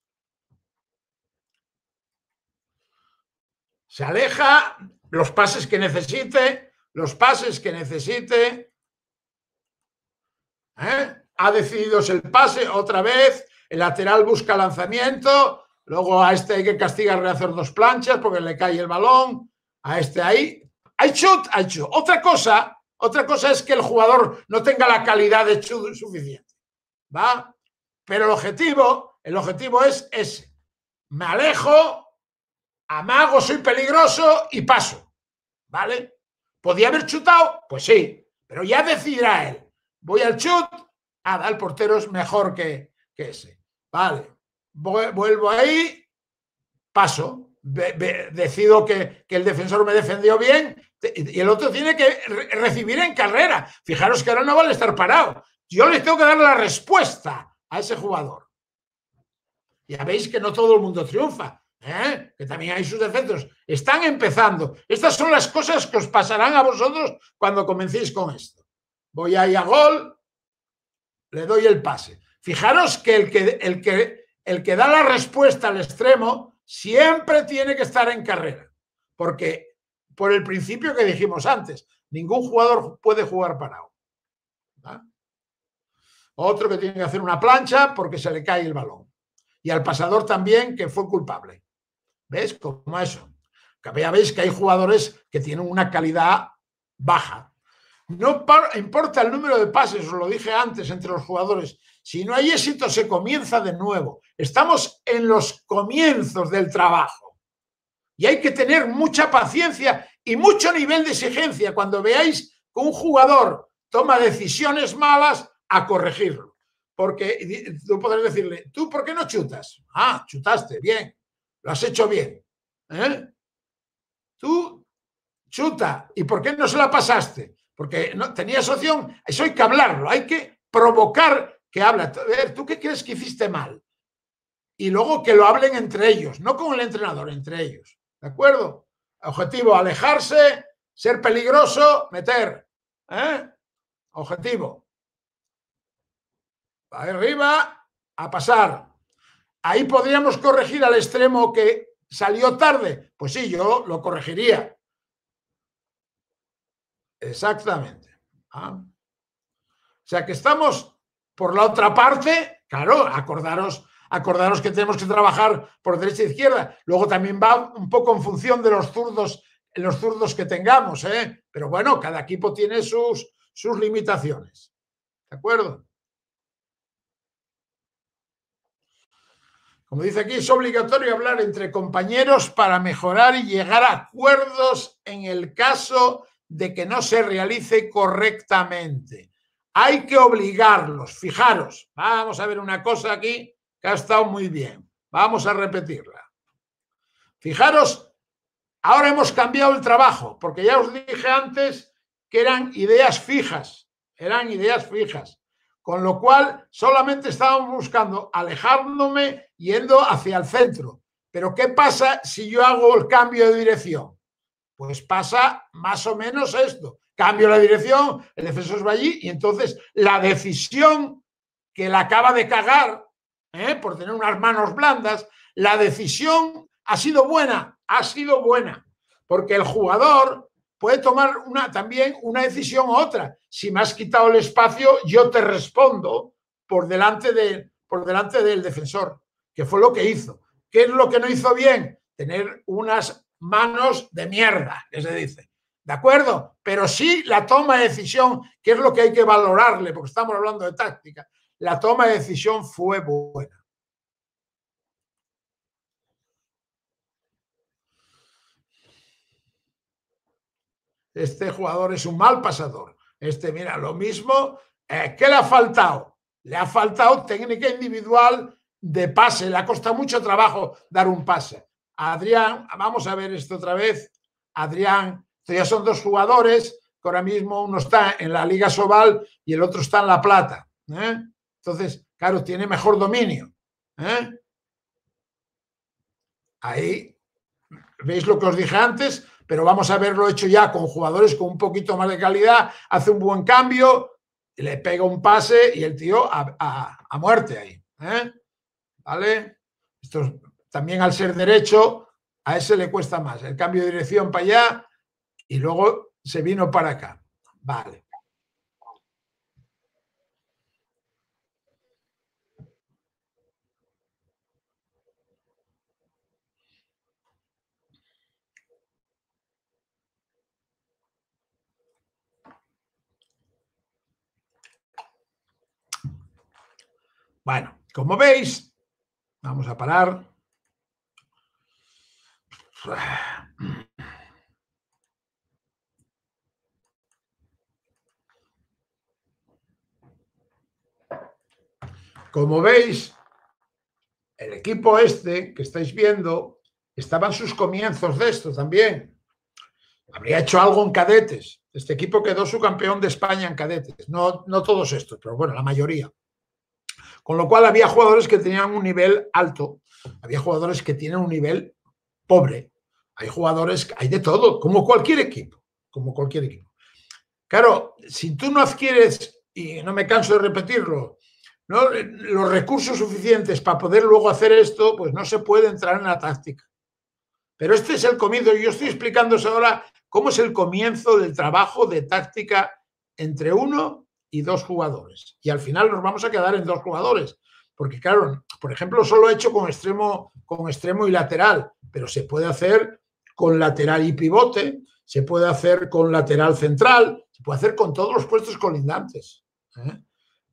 Se aleja, los pases que necesite, los pases que necesite. ¿Eh? Ha decidido el pase otra vez, el lateral busca lanzamiento, luego a este hay que castigarle a hacer dos planchas porque le cae el balón, a este ahí. Hay chut, hay chut. Otra cosa, otra cosa es que el jugador no tenga la calidad de chut suficiente, ¿va? Pero el objetivo, el objetivo es ese. Me alejo, amago, soy peligroso y paso, ¿vale? ¿Podía haber chutado? Pues sí, pero ya decidirá él. Voy al chut, ah, el portero es mejor que, que ese. Vale, vuelvo ahí, paso. Be, be, decido que, que el defensor me defendió bien y el otro tiene que re recibir en carrera. Fijaros que ahora no vale estar parado. Yo le tengo que dar la respuesta a ese jugador. Ya veis que no todo el mundo triunfa, ¿eh? Que también hay sus defectos. Están empezando. Estas son las cosas que os pasarán a vosotros cuando comencéis con esto. Voy ahí a gol, le doy el pase. Fijaros que el que, el que, el que da la respuesta al extremo siempre tiene que estar en carrera, porque por el principio que dijimos antes, ningún jugador puede jugar parado. ¿Va? Otro que tiene que hacer una plancha porque se le cae el balón. Y al pasador también, que fue culpable. ¿Ves? Como eso. Ya veis que hay jugadores que tienen una calidad baja. No importa el número de pases, os lo dije antes, entre los jugadores. Si no hay éxito, se comienza de nuevo. Estamos en los comienzos del trabajo. Y hay que tener mucha paciencia y mucho nivel de exigencia. Cuando veáis que un jugador toma decisiones malas, a corregirlo. Porque tú podrás decirle, ¿tú por qué no chutas? Ah, chutaste, bien. Lo has hecho bien. ¿Eh? Tú chuta. ¿Y por qué no se la pasaste? Porque no tenías opción. Eso hay que hablarlo. Hay que provocar que hable. A ver, ¿tú qué crees que hiciste mal? Y luego que lo hablen entre ellos, no con el entrenador, entre ellos. ¿De acuerdo? Objetivo, alejarse, ser peligroso, meter. ¿Eh? Objetivo. Va arriba, a pasar. Ahí podríamos corregir al extremo que salió tarde. Pues sí, yo lo corregiría. Exactamente. ¿Ah? O sea que estamos por la otra parte, claro, acordaros, acordaros que tenemos que trabajar por derecha e izquierda. Luego también va un poco en función de los zurdos, los zurdos que tengamos, ¿eh? Pero bueno, cada equipo tiene sus, sus limitaciones. ¿De acuerdo? Como dice aquí, es obligatorio hablar entre compañeros para mejorar y llegar a acuerdos en el caso de que no se realice correctamente. Hay que obligarlos. Fijaros, vamos a ver una cosa aquí que ha estado muy bien. Vamos a repetirla. Fijaros, ahora hemos cambiado el trabajo, porque ya os dije antes que eran ideas fijas, eran ideas fijas. Con lo cual, solamente estábamos buscando alejándome yendo hacia el centro. Pero ¿qué pasa si yo hago el cambio de dirección? Pues pasa más o menos esto. Cambio la dirección, el defensor va allí y entonces la decisión que la acaba de cagar, ¿eh? Por tener unas manos blandas, la decisión ha sido buena, ha sido buena. Porque el jugador puede tomar una, también una decisión u otra. Si me has quitado el espacio, yo te respondo por delante, de, por delante del defensor, que fue lo que hizo. ¿Qué es lo que no hizo bien? Tener unas manos de mierda, que se dice. ¿De acuerdo? Pero sí la toma de decisión, que es lo que hay que valorarle, porque estamos hablando de táctica, la toma de decisión fue buena. Este jugador es un mal pasador. Este, mira, lo mismo. Eh, ¿Qué le ha faltado? Le ha faltado técnica individual de pase. Le ha costado mucho trabajo dar un pase. Adrián, vamos a ver esto otra vez. Adrián, estos ya son dos jugadores que ahora mismo uno está en la Liga Sobal y el otro está en La Plata. ¿eh? Entonces, claro, tiene mejor dominio. ¿eh? Ahí, ¿veis lo que os dije antes? Pero vamos a verlo hecho ya con jugadores con un poquito más de calidad. Hace un buen cambio, le pega un pase y el tío a, a, a muerte ahí. ¿eh? ¿Vale? Esto también al ser derecho, a ese le cuesta más. El cambio de dirección para allá y luego se vino para acá. Vale. Bueno, como veis, vamos a parar. Como veis, el equipo este que estáis viendo estaba en sus comienzos de esto también. Habría hecho algo en cadetes. Este equipo quedó subcampeón de España en cadetes. No, no todos estos, pero bueno, la mayoría. Con lo cual había jugadores que tenían un nivel alto, había jugadores que tienen un nivel pobre, hay jugadores, hay de todo, como cualquier equipo, como cualquier equipo. Claro, si tú no adquieres, y no me canso de repetirlo, ¿no?, los recursos suficientes para poder luego hacer esto, pues no se puede entrar en la táctica. Pero este es el comienzo, y yo estoy explicándoos ahora cómo es el comienzo del trabajo de táctica entre uno y dos jugadores. Y al final nos vamos a quedar en dos jugadores. Porque, claro, por ejemplo, solo he hecho con extremo, con extremo y lateral, pero se puede hacer con lateral y pivote, se puede hacer con lateral central, se puede hacer con todos los puestos colindantes. ¿eh?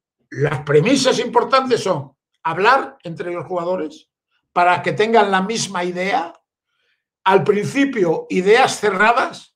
Las premisas importantes son hablar entre los jugadores para que tengan la misma idea. Al principio, ideas cerradas,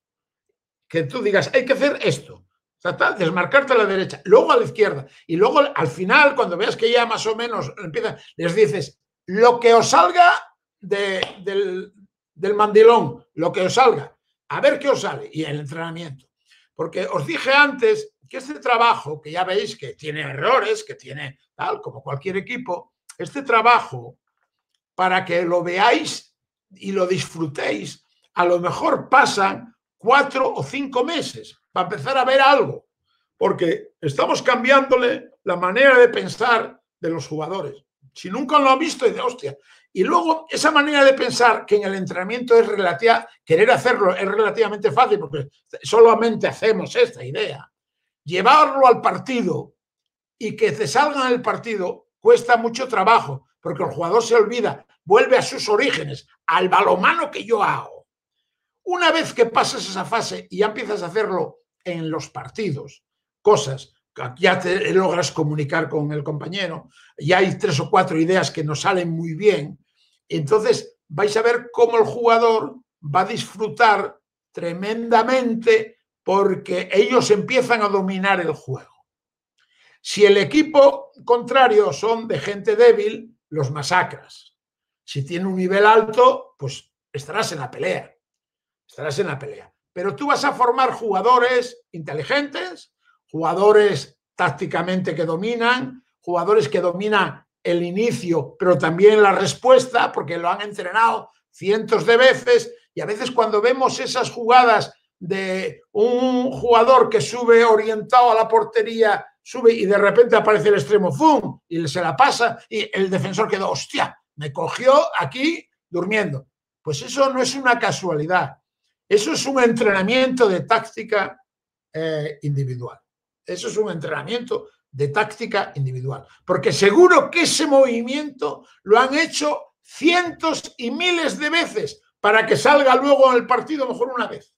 que tú digas, hay que hacer esto. Desmarcarte a la derecha, luego a la izquierda y luego al final, cuando veas que ya más o menos empiezan, les dices lo que os salga de, del, del mandilón, lo que os salga, a ver qué os sale, y el entrenamiento. Porque os dije antes que este trabajo, que ya veis que tiene errores, que tiene tal, como cualquier equipo, este trabajo, para que lo veáis y lo disfrutéis, a lo mejor pasan cuatro o cinco meses para empezar a ver algo, porque estamos cambiándole la manera de pensar de los jugadores. Si nunca lo han visto, y de hostia. Y luego esa manera de pensar que en el entrenamiento es relativa, querer hacerlo es relativamente fácil, porque solamente hacemos esta idea. Llevarlo al partido y que te salga en el partido cuesta mucho trabajo, porque el jugador se olvida, vuelve a sus orígenes, al balonmano que yo hago. Una vez que pasas esa fase y ya empiezas a hacerlo en los partidos, cosas que ya te logras comunicar con el compañero, ya hay tres o cuatro ideas que nos salen muy bien, entonces vais a ver cómo el jugador va a disfrutar tremendamente porque ellos empiezan a dominar el juego. Si el equipo contrario son de gente débil, los masacras. Si tiene un nivel alto, pues estarás en la pelea. Estarás en la pelea. Pero tú vas a formar jugadores inteligentes, jugadores tácticamente que dominan, jugadores que dominan el inicio, pero también la respuesta, porque lo han entrenado cientos de veces, y a veces cuando vemos esas jugadas de un jugador que sube orientado a la portería, sube y de repente aparece el extremo, ¡fum!, y se la pasa, y el defensor quedó, hostia, me cogió aquí durmiendo. Pues eso no es una casualidad. Eso es un entrenamiento de táctica eh, individual. Eso es un entrenamiento de táctica individual. Porque seguro que ese movimiento lo han hecho cientos y miles de veces para que salga luego en el partido mejor una vez.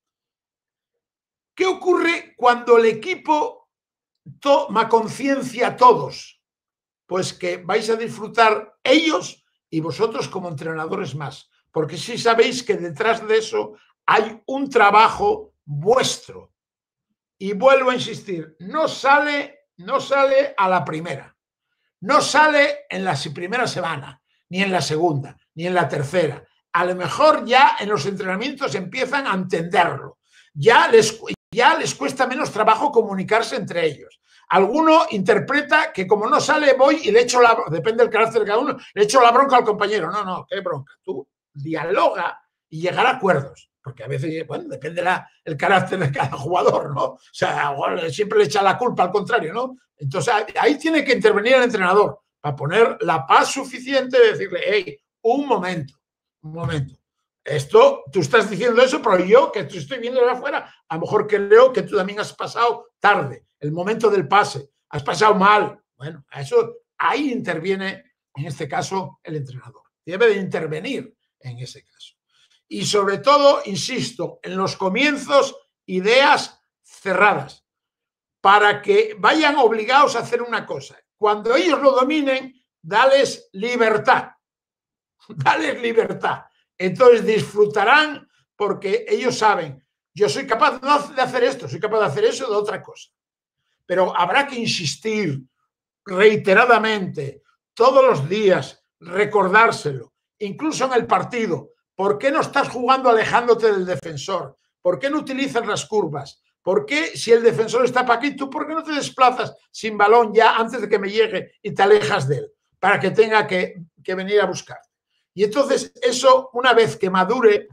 ¿Qué ocurre cuando el equipo toma conciencia todos? Pues que vais a disfrutar ellos y vosotros como entrenadores más. Porque sí sabéis que detrás de eso hay un trabajo vuestro. Y vuelvo a insistir, no sale, no sale a la primera. No sale en la primera semana, ni en la segunda, ni en la tercera. a lo mejor ya en los entrenamientos empiezan a entenderlo. Ya les, ya les cuesta menos trabajo comunicarse entre ellos. Alguno interpreta que como no sale voy y le echo la bronca, depende del carácter de cada uno, le echo la bronca al compañero. No, no, qué bronca. Tú dialoga y llegar a acuerdos. Porque a veces, bueno, depende la, el carácter de cada jugador, ¿no? O sea, siempre le echa la culpa al contrario, ¿no? Entonces ahí tiene que intervenir el entrenador para poner la paz suficiente de decirle, hey, un momento, un momento. Esto, tú estás diciendo eso, pero yo que te estoy viendo de afuera, a lo mejor creo que tú también has pasado tarde, el momento del pase, has pasado mal. Bueno, a eso ahí interviene, en este caso, el entrenador. Debe de intervenir en ese caso. Y sobre todo, insisto, en los comienzos, ideas cerradas, para que vayan obligados a hacer una cosa. Cuando ellos lo dominen, dales libertad, dales libertad. Entonces disfrutarán porque ellos saben, yo soy capaz no de hacer esto, soy capaz de hacer eso de otra cosa. Pero habrá que insistir reiteradamente, todos los días, recordárselo, incluso en el partido. ¿Por qué no estás jugando alejándote del defensor? ¿Por qué no utilizas las curvas? ¿Por qué si el defensor está para aquí, tú por qué no te desplazas sin balón ya antes de que me llegue y te alejas de él para que tenga que, que venir a buscar? Y entonces eso, una vez que madure,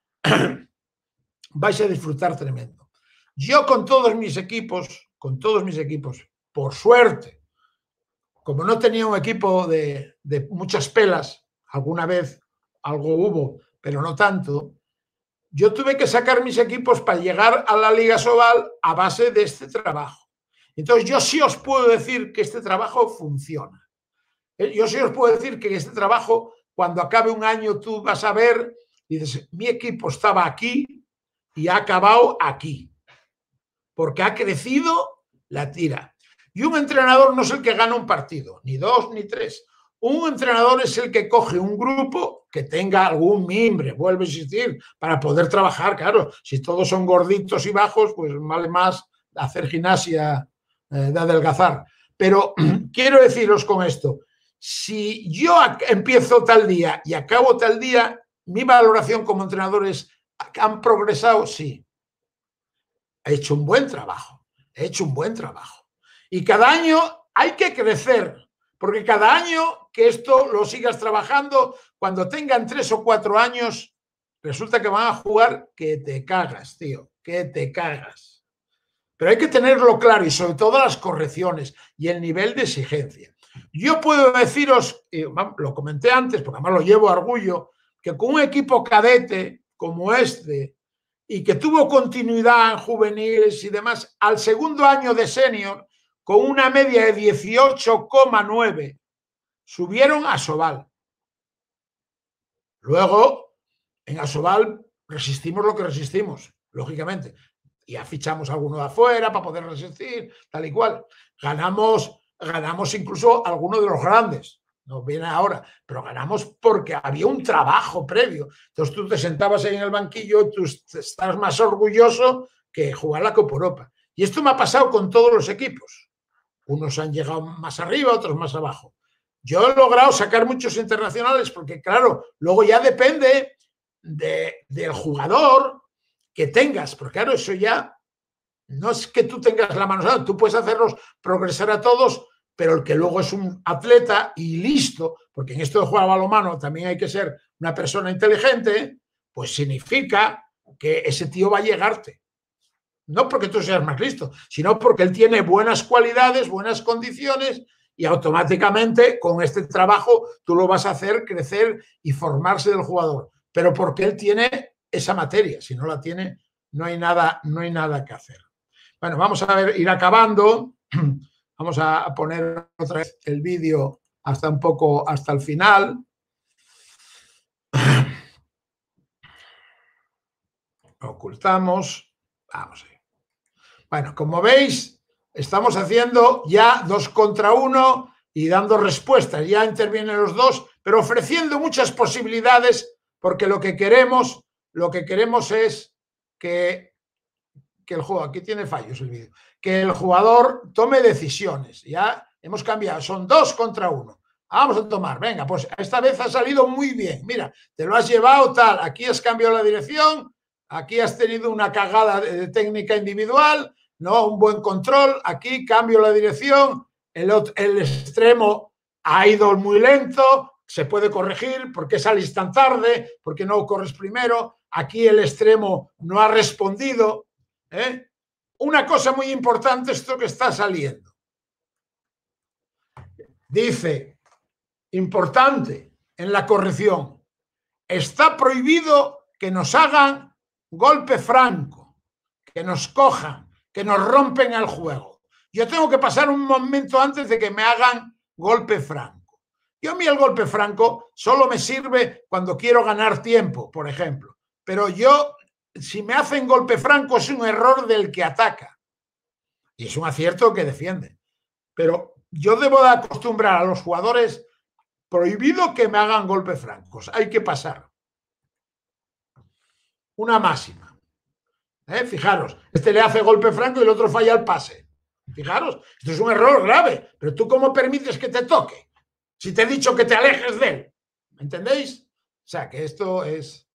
vais a disfrutar tremendo. Yo con todos mis equipos, con todos mis equipos, por suerte, como no tenía un equipo de, de muchas pelas, alguna vez algo hubo, pero no tanto, yo tuve que sacar mis equipos para llegar a la Liga Sobal a base de este trabajo. Entonces yo sí os puedo decir que este trabajo funciona. Yo sí os puedo decir que este trabajo, cuando acabe un año, tú vas a ver, dices, mi equipo estaba aquí y ha acabado aquí, porque ha crecido la tira. Y un entrenador no es el que gana un partido, ni dos ni tres. Un entrenador es el que coge un grupo que tenga algún mimbre, vuelvo a insistir, para poder trabajar. Claro, si todos son gorditos y bajos, pues vale más hacer gimnasia eh, de adelgazar. Pero quiero deciros con esto, si yo empiezo tal día y acabo tal día, mi valoración como entrenador es, ¿han progresado? Sí. He hecho un buen trabajo, he hecho un buen trabajo. Y cada año hay que crecer. Porque cada año que esto lo sigas trabajando, cuando tengan tres o cuatro años, resulta que van a jugar que te cagas, tío, que te cagas. Pero hay que tenerlo claro y sobre todo las correcciones y el nivel de exigencia. Yo puedo deciros, y lo comenté antes, porque además lo llevo a orgullo, que con un equipo cadete como este y que tuvo continuidad en juveniles y demás, al segundo año de senior, con una media de dieciocho coma nueve, subieron a Sobal. Luego, en Asobal resistimos lo que resistimos, lógicamente. Ya fichamos a alguno de afuera para poder resistir, tal y cual. Ganamos, ganamos incluso a alguno de los grandes, no viene ahora, pero ganamos porque había un trabajo previo. Entonces tú te sentabas ahí en el banquillo y tú estás más orgulloso que jugar la Copa Europa. Y esto me ha pasado con todos los equipos. Unos han llegado más arriba, otros más abajo. Yo he logrado sacar muchos internacionales porque, claro, luego ya depende de, del jugador que tengas. Porque, claro, eso ya no es que tú tengas la mano sana. Tú puedes hacerlos progresar a todos, pero el que luego es un atleta y listo, porque en esto de jugar a balonmano también hay que ser una persona inteligente, pues significa que ese tío va a llegarte. No porque tú seas más listo, sino porque él tiene buenas cualidades, buenas condiciones y automáticamente con este trabajo tú lo vas a hacer crecer y formarse del jugador. Pero porque él tiene esa materia. Si no la tiene, no hay nada, no hay nada que hacer. Bueno, vamos a ver, ir acabando. Vamos a poner otra vez el vídeo hasta un poco, hasta el final. Ocultamos. Vamos a ver. Bueno, como veis, estamos haciendo ya dos contra uno y dando respuestas. Ya intervienen los dos, pero ofreciendo muchas posibilidades porque lo que queremos, lo que queremos es que, que el juego, aquí tiene fallos el vídeo, que el jugador tome decisiones. Ya hemos cambiado, son dos contra uno. Vamos a tomar, venga, pues esta vez ha salido muy bien. Mira, te lo has llevado tal, aquí has cambiado la dirección, aquí has tenido una cagada de técnica individual, no, un buen control, aquí cambio la dirección, el, otro, el extremo ha ido muy lento, se puede corregir porque salís tan tarde, porque no corres primero, aquí el extremo no ha respondido. ¿eh? Una cosa muy importante, esto que está saliendo. Dice, importante en la corrección, está prohibido que nos hagan golpe franco, que nos cojan, que nos rompen el juego. Yo tengo que pasar un momento antes de que me hagan golpe franco. Yo a mí el golpe franco solo me sirve cuando quiero ganar tiempo, por ejemplo. Pero yo, si me hacen golpe franco, es un error del que ataca. Y es un acierto que defiende. Pero yo debo de acostumbrar a los jugadores, prohibido que me hagan golpes francos. Hay que pasar. Una máxima. ¿Eh? Fijaros, este le hace golpe franco y el otro falla el pase. Fijaros, esto es un error grave. Pero tú, ¿cómo permites que te toque? Si te he dicho que te alejes de él. ¿Me entendéis? O sea, que esto es...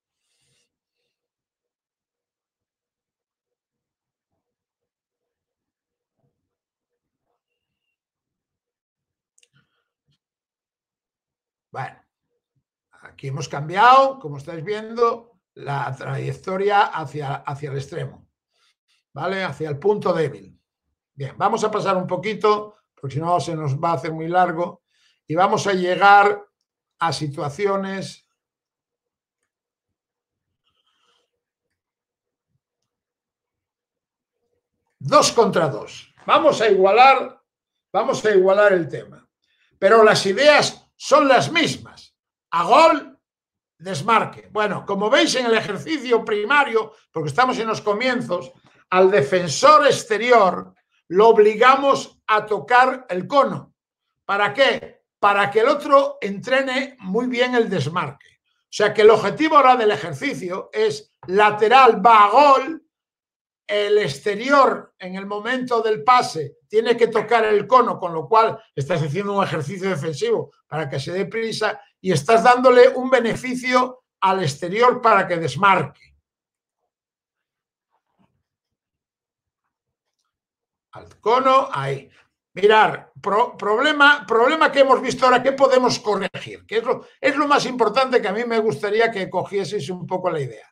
Bueno, aquí hemos cambiado, como estáis viendo, la trayectoria hacia, hacia el extremo, ¿vale? Hacia el punto débil. Bien, vamos a pasar un poquito, porque si no se nos va a hacer muy largo, y vamos a llegar a situaciones dos contra dos. Vamos a igualar, vamos a igualar el tema. Pero las ideas son las mismas. A gol, desmarque. Bueno, como veis en el ejercicio primario, porque estamos en los comienzos, al defensor exterior lo obligamos a tocar el cono. ¿Para qué? Para que el otro entrene muy bien el desmarque. O sea que el objetivo ahora del ejercicio es lateral va a gol, el exterior en el momento del pase tiene que tocar el cono, con lo cual estás haciendo un ejercicio defensivo para que se dé prisa y estás dándole un beneficio al exterior para que desmarque. Al cono, ahí. Mirar, pro, problema, problema que hemos visto ahora, ¿qué podemos corregir? Que es lo, es lo más importante, que a mí me gustaría que cogieseis un poco la idea.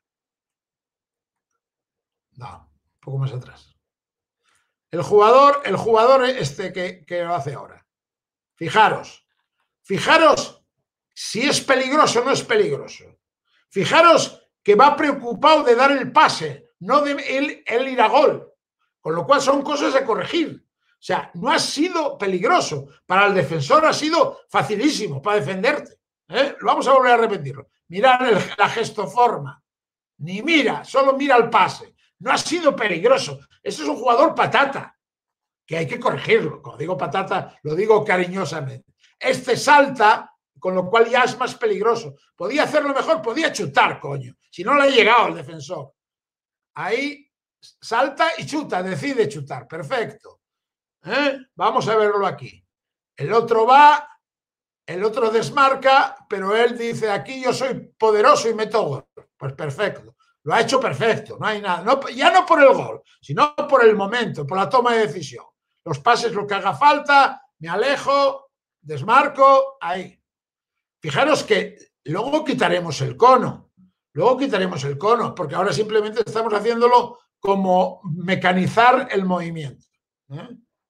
No, un poco más atrás. El jugador, el jugador este que, que lo hace ahora. Fijaros, fijaros si es peligroso o no es peligroso. Fijaros que va preocupado de dar el pase, no de él, él ir a gol. Con lo cual son cosas a corregir. O sea, no ha sido peligroso. Para el defensor ha sido facilísimo para defenderte. ¿Eh? Lo vamos a volver a repetirlo. Mirar el, la gestoforma. Ni mira, solo mira el pase. No ha sido peligroso. Ese es un jugador patata, que hay que corregirlo. Cuando digo patata, lo digo cariñosamente. Este salta, con lo cual ya es más peligroso. Podía hacerlo mejor, podía chutar, coño. Si no le ha llegado al defensor. Ahí salta y chuta, decide chutar. Perfecto. ¿Eh? Vamos a verlo aquí. El otro va, el otro desmarca, pero él dice, aquí yo soy poderoso y meto gol. Pues perfecto. Lo ha hecho perfecto. No hay nada. No, ya no por el gol, sino por el momento, por la toma de decisión. Los pases, lo que haga falta, me alejo, desmarco, ahí. Fijaros que luego quitaremos el cono. Luego quitaremos el cono, porque ahora simplemente estamos haciéndolo como mecanizar el movimiento. ¿Eh?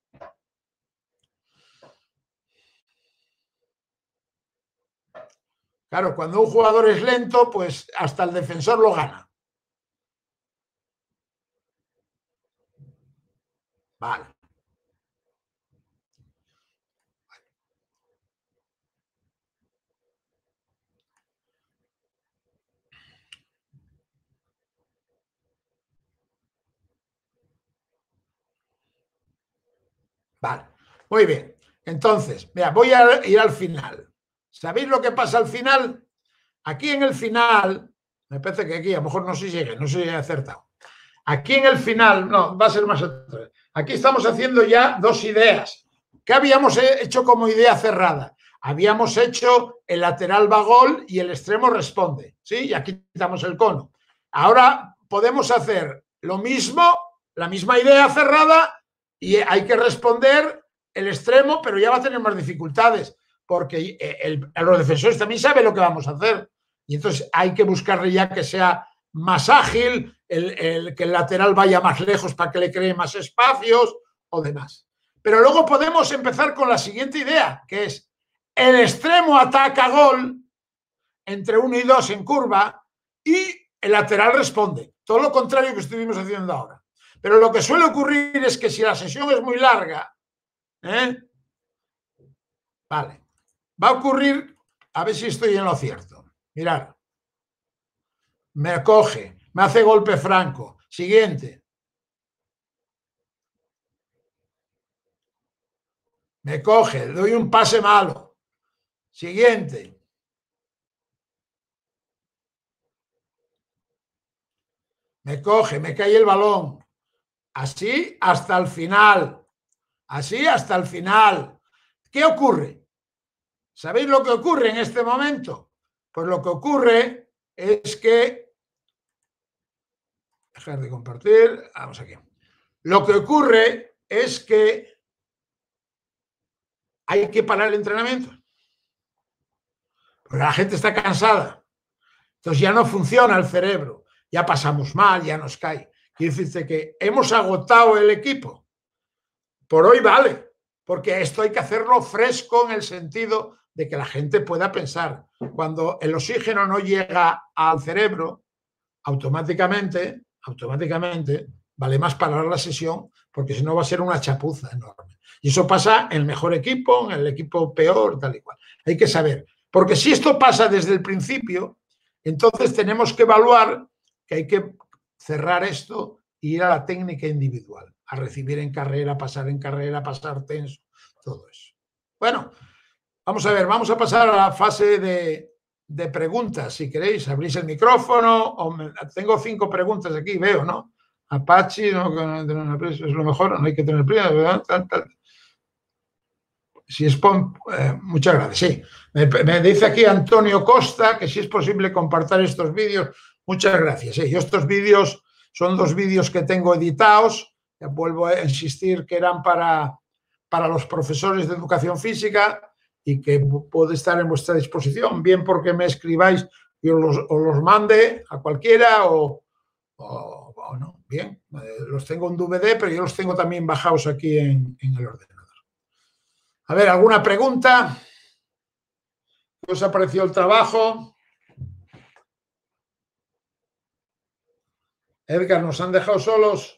Claro, cuando un jugador es lento, pues hasta el defensor lo gana. Vale. Vale, muy bien. Entonces, mira, voy a ir al final. ¿Sabéis lo que pasa al final? Aquí en el final, me parece que aquí a lo mejor no se llegue, no se he acertado. Aquí en el final, no, va a ser más atrás. Aquí estamos haciendo ya dos ideas. ¿Qué habíamos hecho como idea cerrada? habíamos hecho el lateral va gol y el extremo responde, ¿sí? Y aquí quitamos el cono. Ahora podemos hacer lo mismo, la misma idea cerrada, y hay que responder el extremo, pero ya va a tener más dificultades, porque el, el, los defensores también saben lo que vamos a hacer. Y entonces hay que buscarle ya que sea más ágil, el, el, que el lateral vaya más lejos para que le cree más espacios o demás. Pero luego podemos empezar con la siguiente idea, que es el extremo ataca gol entre uno y dos en curva y el lateral responde. Todo lo contrario que estuvimos haciendo ahora. Pero lo que suele ocurrir es que si la sesión es muy larga, ¿eh? Vale, va a ocurrir, a ver si estoy en lo cierto. Mirad, me coge, me hace golpe franco. Siguiente. Me coge, le doy un pase malo. Siguiente. Me coge, me cae el balón. Así hasta el final. Así hasta el final. ¿Qué ocurre? ¿Sabéis lo que ocurre en este momento? Pues lo que ocurre es que... Dejar de compartir. Vamos aquí. Lo que ocurre es que hay que parar el entrenamiento. Porque la gente está cansada. Entonces ya no funciona el cerebro. Ya pasamos mal, ya nos cae. Quiere decirte que hemos agotado el equipo. Por hoy vale. Porque esto hay que hacerlo fresco en el sentido de que la gente pueda pensar. Cuando el oxígeno no llega al cerebro, automáticamente, automáticamente vale más parar la sesión, porque si no va a ser una chapuza enorme. Y eso pasa en el mejor equipo, en el equipo peor, tal y cual. Hay que saber. Porque si esto pasa desde el principio, entonces tenemos que evaluar que hay que cerrar esto e ir a la técnica individual, a recibir en carrera, pasar en carrera, pasar tenso, todo eso. Bueno, vamos a ver, vamos a pasar a la fase de, de preguntas, si queréis, abrís el micrófono, o me, tengo cinco preguntas aquí, veo, ¿no? Apache, no, es lo mejor, no hay que tener prisa, ¿verdad? Tal, tal. Si es pom, eh, muchas gracias, sí. Me, me dice aquí Antonio Costa que si es posible compartir estos vídeos. Muchas gracias. Sí, yo estos vídeos son dos vídeos que tengo editados. Vuelvo a insistir que eran para, para los profesores de educación física y que puede estar en vuestra disposición, bien porque me escribáis y os los, os los mande a cualquiera o, o, o no. Bien, eh, los tengo en D V D, pero yo los tengo también bajados aquí en, en el ordenador. A ver, ¿alguna pregunta? ¿Qué os ha parecido el trabajo? Edgar, ¿nos han dejado solos?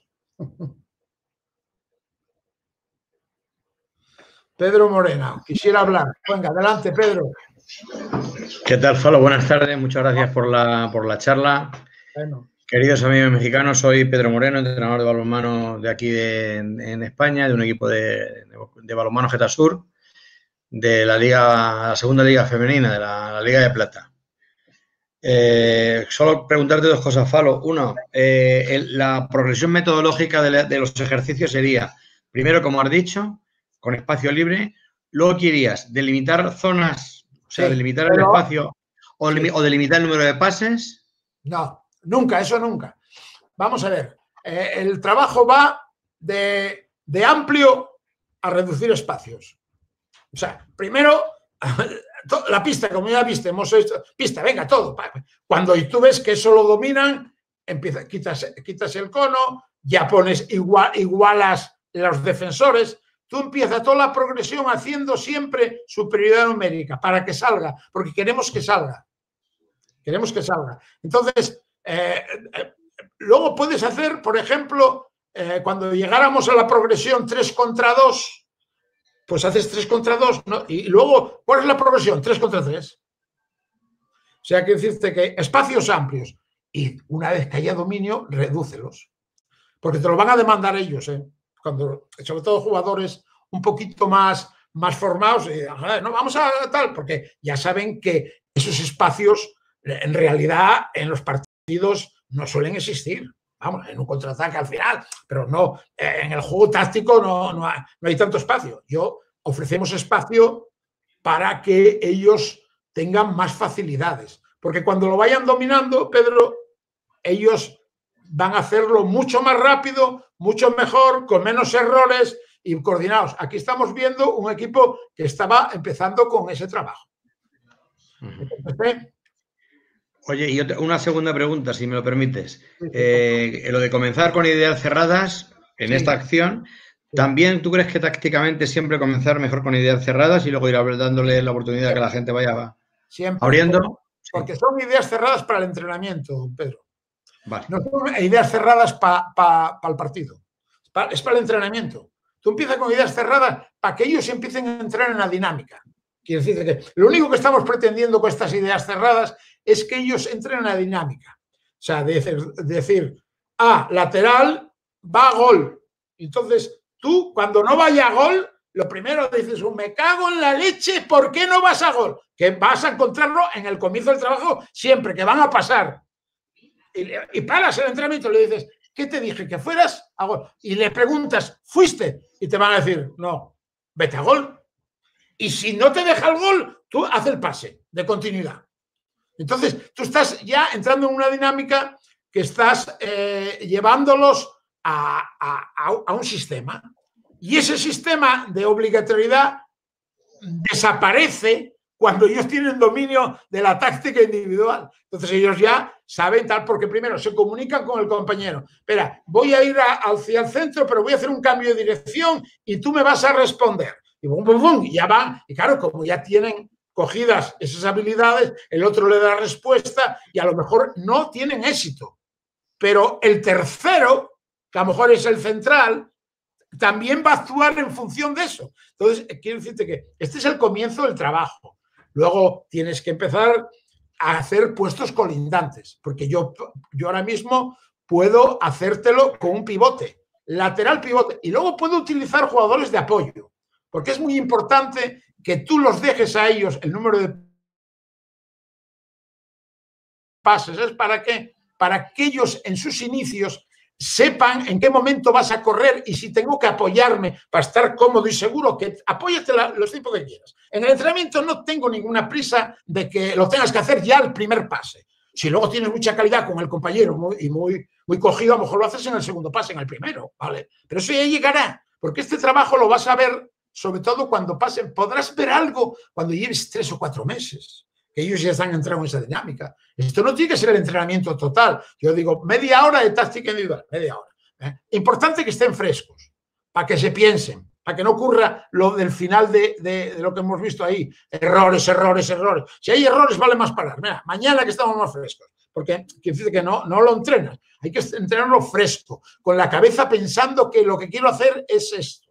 Pedro Morena, quisiera hablar. Venga, adelante, Pedro. ¿Qué tal, Falo? Buenas tardes. Muchas gracias por la, por la charla. Bueno. Queridos amigos mexicanos, soy Pedro Moreno, entrenador de balonmano de aquí de, en, en España, de un equipo de, de, de balonmano Getasur, de la liga, la segunda liga femenina, de la, la Liga de Plata. Eh, solo preguntarte dos cosas, Falo. Uno, eh, el, la progresión metodológica de, la, de los ejercicios sería, primero, como has dicho, con espacio libre, luego querías delimitar zonas, o sea, sí, delimitar el espacio o, sí. o delimitar el número de pases. No, nunca, eso nunca. Vamos a ver, eh, el trabajo va de, de amplio a reducir espacios. O sea, primero, la pista, como ya viste, hemos hecho, pista, venga, todo. Cuando tú ves que eso lo dominan, empieza, quitas, quitas el cono, ya pones igual, igualas los defensores, tú empiezas toda la progresión haciendo siempre superioridad numérica para que salga, porque queremos que salga. Queremos que salga. Entonces, eh, eh, luego puedes hacer, por ejemplo, eh, cuando llegáramos a la progresión tres contra dos, pues haces tres contra dos, ¿no? Y luego, ¿cuál es la progresión? tres contra tres. O sea, que decirte que espacios amplios. Y una vez que haya dominio, redúcelos. Porque te lo van a demandar ellos, ¿eh? Cuando, sobre todo jugadores un poquito más, más formados, y, no, vamos a tal, porque ya saben que esos espacios, en realidad, en los partidos no suelen existir. Vamos, en un contraataque al final, pero no, en el juego táctico no, no, hay, no hay tanto espacio. Yo ofrecemos espacio para que ellos tengan más facilidades. Porque cuando lo vayan dominando, Pedro, ellos van a hacerlo mucho más rápido, mucho mejor, con menos errores y coordinados. Aquí estamos viendo un equipo que estaba empezando con ese trabajo. Entonces, oye, y otra, una segunda pregunta, si me lo permites. Eh, lo de comenzar con ideas cerradas en sí. esta acción, ¿también tú crees que tácticamente siempre comenzar mejor con ideas cerradas y luego ir dándole la oportunidad a que la gente vaya siempre, abriendo? Porque son ideas cerradas para el entrenamiento, Pedro. Vale. No son ideas cerradas para pa, pa el partido. Pa, es para el entrenamiento. Tú empiezas con ideas cerradas para que ellos empiecen a entrar en la dinámica. Quiere decir que lo único que estamos pretendiendo con estas ideas cerradas es que ellos entren en la dinámica. O sea, de decir, de decir ah, lateral, va a gol. Entonces, tú, cuando no vaya a gol, lo primero dices, oh, me cago en la leche, ¿por qué no vas a gol? Que vas a encontrarlo en el comienzo del trabajo siempre, que van a pasar. Y, y paras el entrenamiento y le dices, ¿qué te dije? Que fueras a gol. Y le preguntas, ¿fuiste? Y te van a decir, no, vete a gol. Y si no te deja el gol, tú haz el pase de continuidad. Entonces, tú estás ya entrando en una dinámica que estás eh, llevándolos a, a, a un sistema. Y ese sistema de obligatoriedad desaparece cuando ellos tienen dominio de la táctica individual. Entonces ellos ya saben tal, porque primero se comunican con el compañero. Espera, voy a ir a, hacia el centro, pero voy a hacer un cambio de dirección y tú me vas a responder. Y bum, bum, bum, y ya van. Y claro, como ya tienen cogidas esas habilidades, el otro le da respuesta y a lo mejor no tienen éxito. Pero el tercero, que a lo mejor es el central, también va a actuar en función de eso. Entonces, quiero decirte que este es el comienzo del trabajo. Luego tienes que empezar a hacer puestos colindantes, porque yo, yo ahora mismo puedo hacértelo con un pivote, lateral pivote, y luego puedo utilizar jugadores de apoyo, porque es muy importante que tú los dejes a ellos el número de pases. ¿Es para qué? Para que ellos en sus inicios sepan en qué momento vas a correr y si tengo que apoyarme para estar cómodo y seguro, que apóyate la, los tiempos que quieras. En el entrenamiento no tengo ninguna prisa de que lo tengas que hacer ya el primer pase. Si luego tienes mucha calidad con el compañero muy, y muy, muy cogido, a lo mejor lo haces en el segundo pase, en el primero, ¿vale? Pero eso ya llegará, porque este trabajo lo vas a ver, sobre todo cuando pasen. Podrás ver algo cuando lleves tres o cuatro meses, que ellos ya están entrando en esa dinámica. Esto no tiene que ser el entrenamiento total. Yo digo, media hora de táctica individual, media hora. ¿eh? Importante que estén frescos, para que se piensen, para que no ocurra lo del final de, de, de lo que hemos visto ahí. Errores, errores, errores. Si hay errores, vale más parar. Mira, mañana que estamos más frescos. Porque quiere decir que no, no lo entrenas. Hay que entrenarlo fresco, con la cabeza pensando que lo que quiero hacer es esto.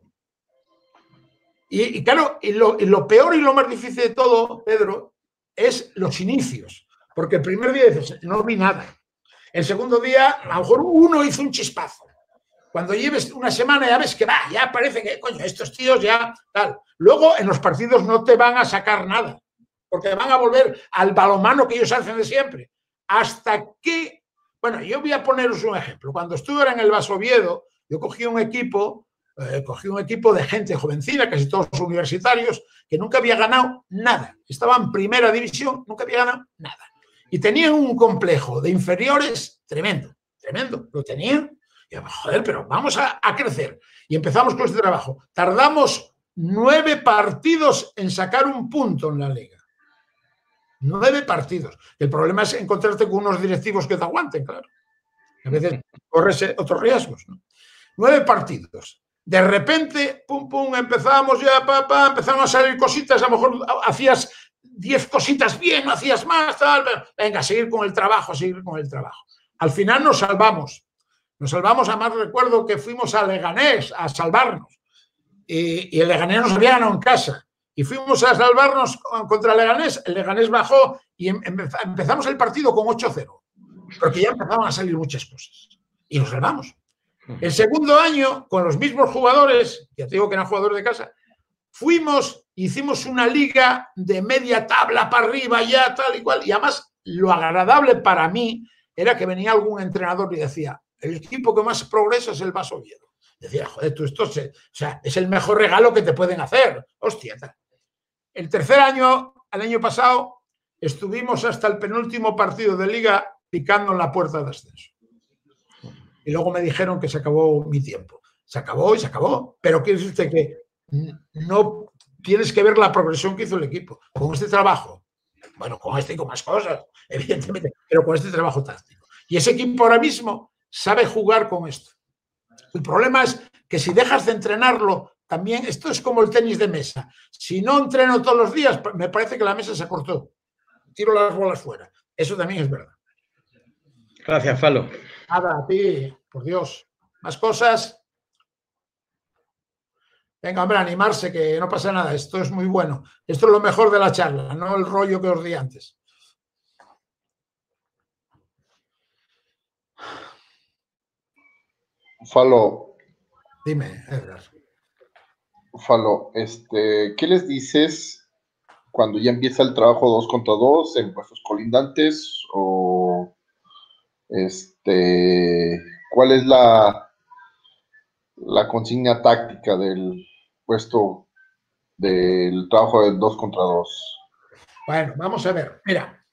Y, y claro, y lo, y lo peor y lo más difícil de todo, Pedro, es los inicios. Porque el primer día dices, no vi nada. El segundo día, a lo mejor uno hizo un chispazo. Cuando lleves una semana ya ves que va, ya parece que, coño, estos tíos ya tal. Luego en los partidos no te van a sacar nada, porque van a volver al balonmano que ellos hacen de siempre. Hasta que, bueno, yo voy a poneros un ejemplo. Cuando estuve en el Basoviedo, yo cogí un equipo, eh, cogí un equipo de gente jovencina, casi todos universitarios, que nunca había ganado nada. Estaba en primera división, nunca había ganado nada. Y tenían un complejo de inferiores tremendo, tremendo. Lo tenían. Y yo, joder, pero vamos a, a crecer. Y empezamos con este trabajo. Tardamos nueve partidos en sacar un punto en la liga. Nueve partidos. El problema es encontrarte con unos directivos que te aguanten, claro. A veces corres otros riesgos, ¿no? Nueve partidos. De repente, pum, pum, empezamos ya, pa, pa, empezaron a salir cositas. A lo mejor hacías diez cositas bien, no hacías más, tal. Pero, venga, a seguir con el trabajo, a seguir con el trabajo. Al final nos salvamos. Nos salvamos, además recuerdo que fuimos a Leganés a salvarnos. Y, y el Leganés nos había ganado en casa. Y fuimos a salvarnos contra el Leganés. El Leganés bajó y empezamos el partido con ocho cero. Porque ya empezaban a salir muchas cosas. Y nos salvamos. El segundo año, con los mismos jugadores, ya te digo que eran jugadores de casa, fuimos, hicimos una liga de media tabla para arriba ya, tal y cual. Y además, lo agradable para mí era que venía algún entrenador y decía, el equipo que más progresa es el Basoviedo. Decía, joder, tú esto se, o sea, es el mejor regalo que te pueden hacer. Hostia, tal. el tercer año, el año pasado, estuvimos hasta el penúltimo partido de Liga picando en la puerta de ascenso. Y luego me dijeron que se acabó mi tiempo. Se acabó y se acabó. Pero quiero decirte que no tienes que ver la progresión que hizo el equipo con este trabajo. Bueno, con este y con más cosas, evidentemente, pero con este trabajo táctico. Y ese equipo ahora mismo sabe jugar con esto. El problema es que si dejas de entrenarlo, también esto es como el tenis de mesa. Si no entreno todos los días, me parece que la mesa se cortó. Tiro las bolas fuera. Eso también es verdad. Gracias, Falo. Nada, a ti, por Dios. ¿Más cosas? Venga, hombre, animarse, que no pasa nada. Esto es muy bueno. Esto es lo mejor de la charla, no el rollo que os di antes. Falo. Dime, Edgar. Falo, este, ¿qué les dices cuando ya empieza el trabajo dos contra dos en puestos colindantes? O este, ¿cuál es la, la consigna táctica del puesto del trabajo de dos contra dos? Bueno, vamos a ver. Mira,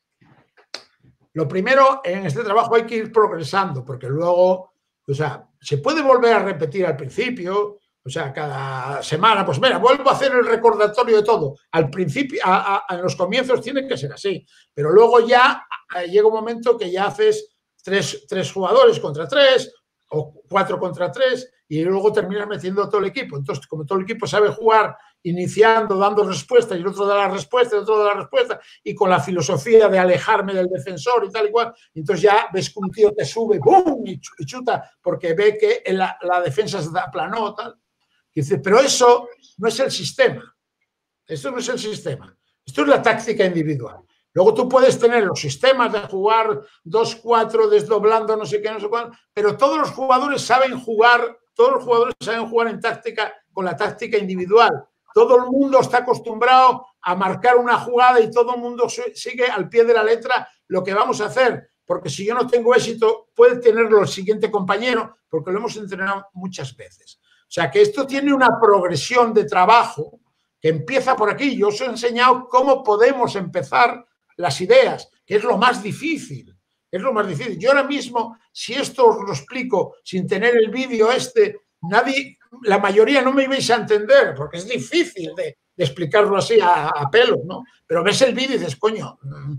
lo primero, en este trabajo hay que ir progresando, porque luego, o sea, se puede volver a repetir al principio, o sea, cada semana, pues mira, vuelvo a hacer el recordatorio de todo. Al principio, a, a, en los comienzos tiene que ser así, pero luego ya a, llega un momento que ya haces tres, tres jugadores contra tres o cuatro contra tres y luego terminas metiendo a todo el equipo. Entonces, como todo el equipo sabe jugar iniciando, dando respuesta y el otro da la respuesta, el otro da la respuesta y con la filosofía de alejarme del defensor y tal y cual, entonces ya ves que un tío te sube, ¡bum! y chuta porque ve que la, la defensa se aplanó, tal. Y dice, pero eso no es el sistema. Esto no es el sistema. Esto es la táctica individual. Luego tú puedes tener los sistemas de jugar dos cuatro desdoblando no sé qué, no sé cuál, pero todos los jugadores saben jugar, todos los jugadores saben jugar en táctica con la táctica individual. Todo el mundo está acostumbrado a marcar una jugada y todo el mundo sigue al pie de la letra lo que vamos a hacer. Porque si yo no tengo éxito, puede tenerlo el siguiente compañero, porque lo hemos entrenado muchas veces. O sea que esto tiene una progresión de trabajo que empieza por aquí. Yo os he enseñado cómo podemos empezar las ideas, que es lo más difícil. Es lo más difícil. Yo ahora mismo, si esto os lo explico sin tener el vídeo este, nadie, la mayoría no me ibais a entender, porque es difícil de, de explicarlo así a, a pelo, ¿no? Pero ves el vídeo y dices, coño,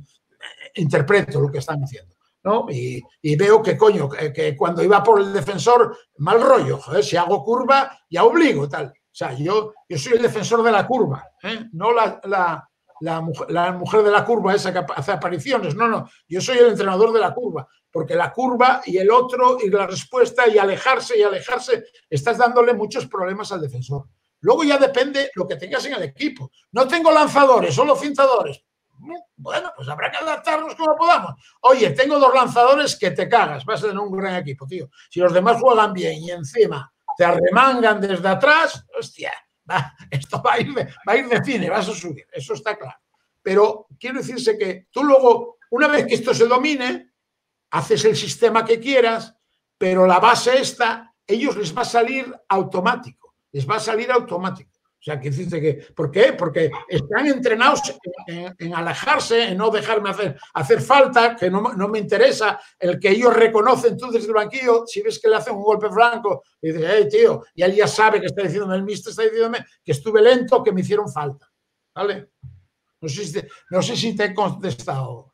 interpreto lo que están diciendo, ¿no? Y, y veo que, coño, que, que cuando iba por el defensor, mal rollo, joder, si hago curva, ya obligo, tal. O sea, yo, yo soy el defensor de la curva, ¿eh? No la, la, la, mujer, la mujer de la curva esa que hace apariciones, no, no, yo soy el entrenador de la curva, porque la curva y el otro y la respuesta y alejarse y alejarse, estás dándole muchos problemas al defensor. Luego ya depende lo que tengas en el equipo. No tengo lanzadores, solo cintadores. Bueno, pues habrá que adaptarnos como podamos. Oye, tengo dos lanzadores que te cagas, vas a tener un gran equipo, tío. Si los demás juegan bien y encima te arremangan desde atrás, hostia, va, esto va a, ir de, va a ir de cine, vas a subir, eso está claro. Pero quiero decirse que tú luego, una vez que esto se domine, haces el sistema que quieras, pero la base esta, ellos les va a salir automático, les va a salir automático. O sea, que dice que, ¿por qué? Porque están entrenados en, en, en alejarse, en no dejarme hacer, hacer falta, que no, no me interesa, el que ellos reconocen tú desde el banquillo, si ves que le hacen un golpe franco, y dices, hey, tío, y él ya sabe que está diciéndome, el mister está diciéndome que estuve lento, que me hicieron falta. ¿Vale? No sé si te, no sé si te he contestado.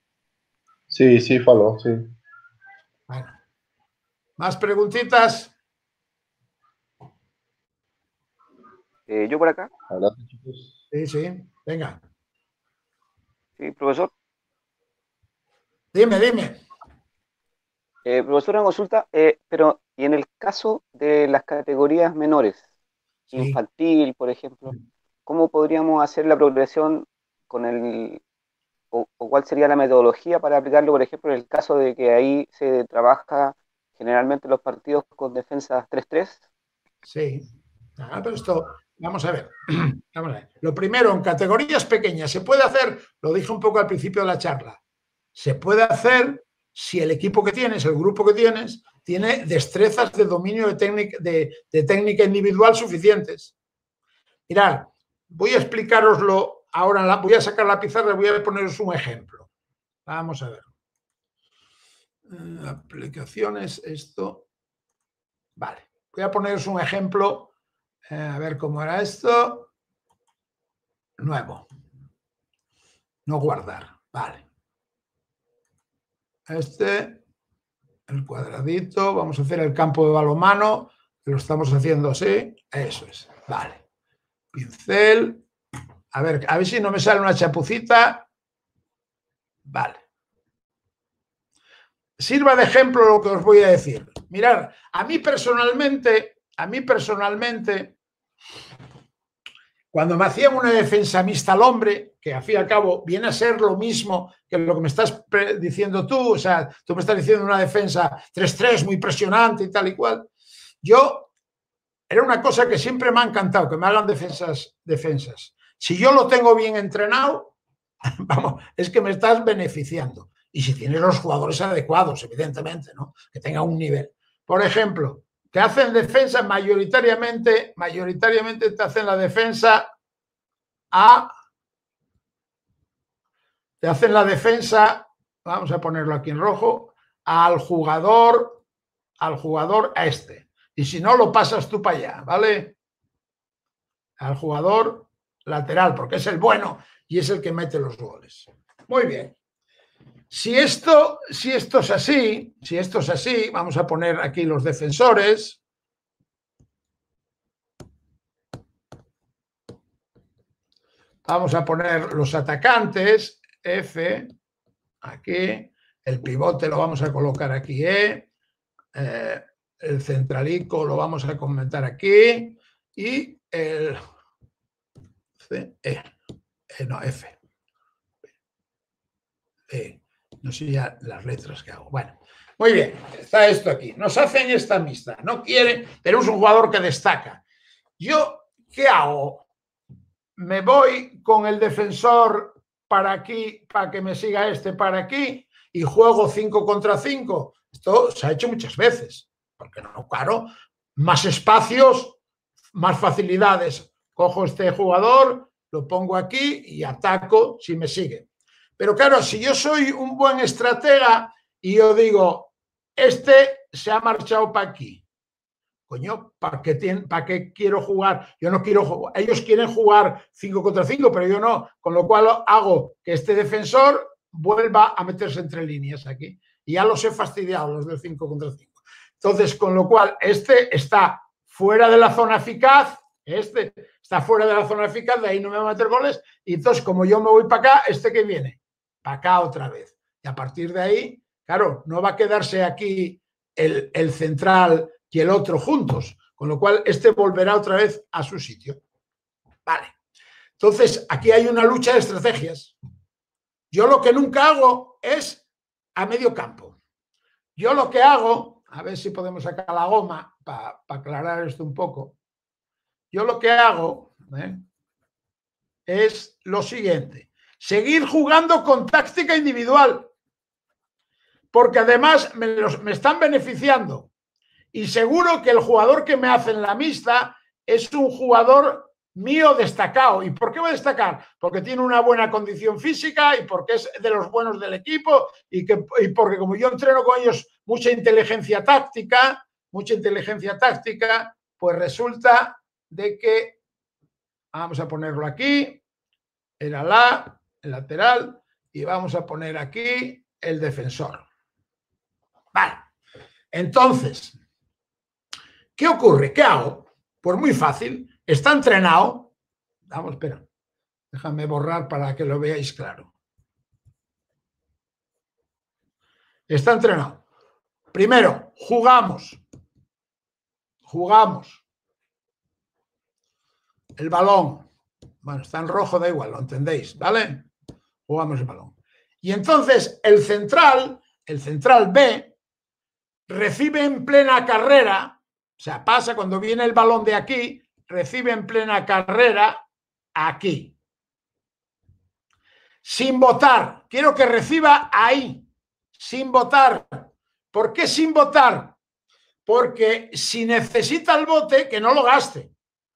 Sí, sí, Falo, sí. Bueno. ¿Más preguntitas? Eh, yo por acá. Adelante, chicos. Sí, sí, venga. Sí, profesor. Dime, dime. Eh, profesor, una consulta, eh, pero ¿y en el caso de las categorías menores, sí, infantil, por ejemplo, cómo podríamos hacer la progresión con el, o, o cuál sería la metodología para aplicarlo, por ejemplo, en el caso de que ahí se trabaja generalmente los partidos con defensas tres tres? Sí. Ah, pero esto, vamos a ver. Vamos a ver. Lo primero, en categorías pequeñas, se puede hacer, lo dije un poco al principio de la charla, se puede hacer si el equipo que tienes, el grupo que tienes, tiene destrezas de dominio de técnica, de, de técnica individual suficientes. Mirad, voy a explicaroslo ahora, la, voy a sacar la pizarra y voy a poneros un ejemplo. Vamos a ver. Aplicaciones, esto. Vale, voy a poneros un ejemplo. Eh, a ver cómo era esto. Nuevo. No guardar. Vale. Este, el cuadradito. Vamos a hacer el campo de balonmano. Lo estamos haciendo así. Eso es. Vale. Pincel. A ver, a ver si no me sale una chapucita. Vale. Sirva de ejemplo lo que os voy a decir. Mirad, a mí personalmente, a mí personalmente, cuando me hacían una defensa mixta al hombre, que al fin y al cabo viene a ser lo mismo que lo que me estás diciendo tú, o sea, tú me estás diciendo una defensa tres tres muy impresionante y tal y cual, yo, era una cosa que siempre me ha encantado, que me hagan defensas, defensas. Si yo lo tengo bien entrenado, vamos, es que me estás beneficiando. Y si tienes los jugadores adecuados, evidentemente, ¿no? Que tengan un nivel. Por ejemplo, te hacen defensa mayoritariamente, mayoritariamente te hacen la defensa a... Te hacen la defensa, vamos a ponerlo aquí en rojo, al jugador, al jugador a este. Y si no, lo pasas tú para allá, ¿vale? Al jugador lateral, porque es el bueno y es el que mete los goles. Muy bien. Si esto, si esto es así, si esto es así, vamos a poner aquí los defensores. Vamos a poner los atacantes, F, aquí. El pivote lo vamos a colocar aquí, E. Eh, el centralico lo vamos a comentar aquí. Y el C, E. E no, F. E. No sé ya las letras que hago. Bueno, muy bien, está esto aquí. Nos hacen esta amistad. No quieren, tenemos un jugador que destaca. Yo, ¿qué hago? Me voy con el defensor para aquí, para que me siga este para aquí, y juego cinco contra cinco. Esto se ha hecho muchas veces. Porque no, claro, más espacios, más facilidades. Cojo este jugador, lo pongo aquí y ataco si me sigue. Pero claro, si yo soy un buen estratega y yo digo, este se ha marchado para aquí. Coño, ¿para qué, tiene, ¿para qué quiero jugar? Yo no quiero jugar. Ellos quieren jugar cinco contra cinco, pero yo no. Con lo cual hago que este defensor vuelva a meterse entre líneas aquí. Y ya los he fastidiado, los del cinco contra cinco. Entonces, con lo cual, este está fuera de la zona eficaz. Este está fuera de la zona eficaz, de ahí no me va a meter goles. Y entonces, como yo me voy para acá, ¿este que viene? Para acá otra vez. Y a partir de ahí, claro, no va a quedarse aquí el, el central y el otro juntos, con lo cual este volverá otra vez a su sitio. Vale. Entonces, aquí hay una lucha de estrategias. Yo lo que nunca hago es a medio campo. Yo lo que hago, a ver si podemos sacar la goma para pa aclarar esto un poco. Yo lo que hago ¿eh? es lo siguiente. Seguir jugando con táctica individual, porque además me, los, me están beneficiando y seguro que el jugador que me hace en la mixta es un jugador mío destacado. ¿Y por qué va a destacar? Porque tiene una buena condición física y porque es de los buenos del equipo y, que, y porque como yo entreno con ellos mucha inteligencia táctica, mucha inteligencia táctica, pues resulta de que, vamos a ponerlo aquí, era la... el lateral, y vamos a poner aquí el defensor. Vale. Entonces, ¿qué ocurre? ¿Qué hago? Pues muy fácil. Está entrenado. Vamos, espera. Déjame borrar para que lo veáis claro. Está entrenado. Primero, jugamos. Jugamos. El balón. Bueno, está en rojo, da igual, lo entendéis, ¿vale? Jugamos el balón. Y entonces el central, el central B, recibe en plena carrera, o sea, pasa cuando viene el balón de aquí, recibe en plena carrera aquí. Sin botar. Quiero que reciba ahí, sin botar. ¿Por qué sin botar? Porque si necesita el bote, que no lo gaste.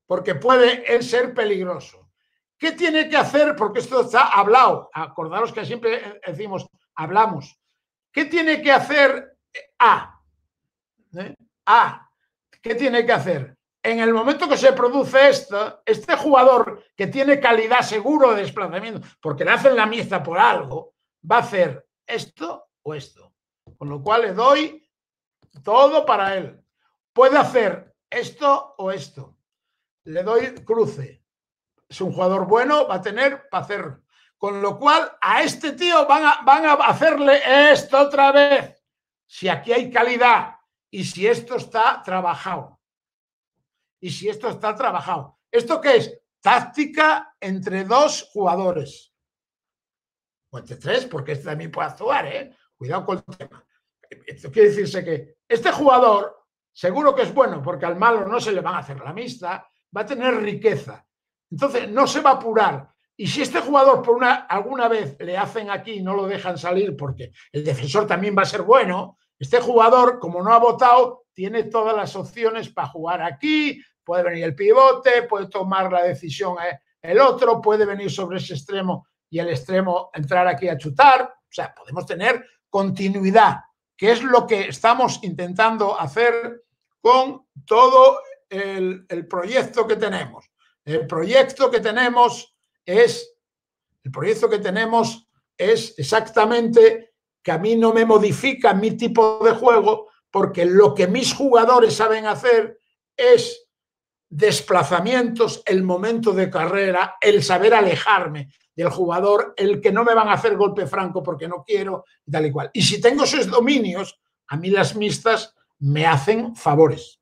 porque puede él ser peligroso. ¿Qué tiene que hacer? Porque esto está hablado. Acordaros que siempre decimos, hablamos. ¿Qué tiene que hacer A? ¿Eh? A. ¿Qué tiene que hacer? En el momento que se produce esto, este jugador que tiene calidad seguro de desplazamiento, porque le hacen la mixta por algo, va a hacer esto o esto. Con lo cual le doy todo para él. Puede hacer esto o esto. Le doy cruce. Es un jugador bueno, va a tener para hacer. Con lo cual a este tío van a, van a hacerle esto otra vez. Si aquí hay calidad y si esto está trabajado. Y si esto está trabajado. ¿Esto qué es? Táctica entre dos jugadores. O entre tres, porque este también puede actuar, ¿eh? Cuidado con el tema. Esto quiere decirse que este jugador seguro que es bueno, porque al malo no se le van a hacer la mixta, va a tener riqueza. Entonces no se va a apurar. Y si este jugador por una, alguna vez le hacen aquí y no lo dejan salir porque el defensor también va a ser bueno, este jugador, como no ha votado, tiene todas las opciones para jugar aquí, puede venir el pivote, puede tomar la decisión el otro, puede venir sobre ese extremo y el extremo entrar aquí a chutar. O sea, podemos tener continuidad, que es lo que estamos intentando hacer con todo el, el proyecto que tenemos. El proyecto que tenemos es, el proyecto que tenemos es exactamente que a mí no me modifica mi tipo de juego, porque lo que mis jugadores saben hacer es desplazamientos, el momento de carrera, el saber alejarme del jugador, el que no me van a hacer golpe franco porque no quiero, y tal y cual. Y si tengo esos dominios, a mí las mixtas me hacen favores.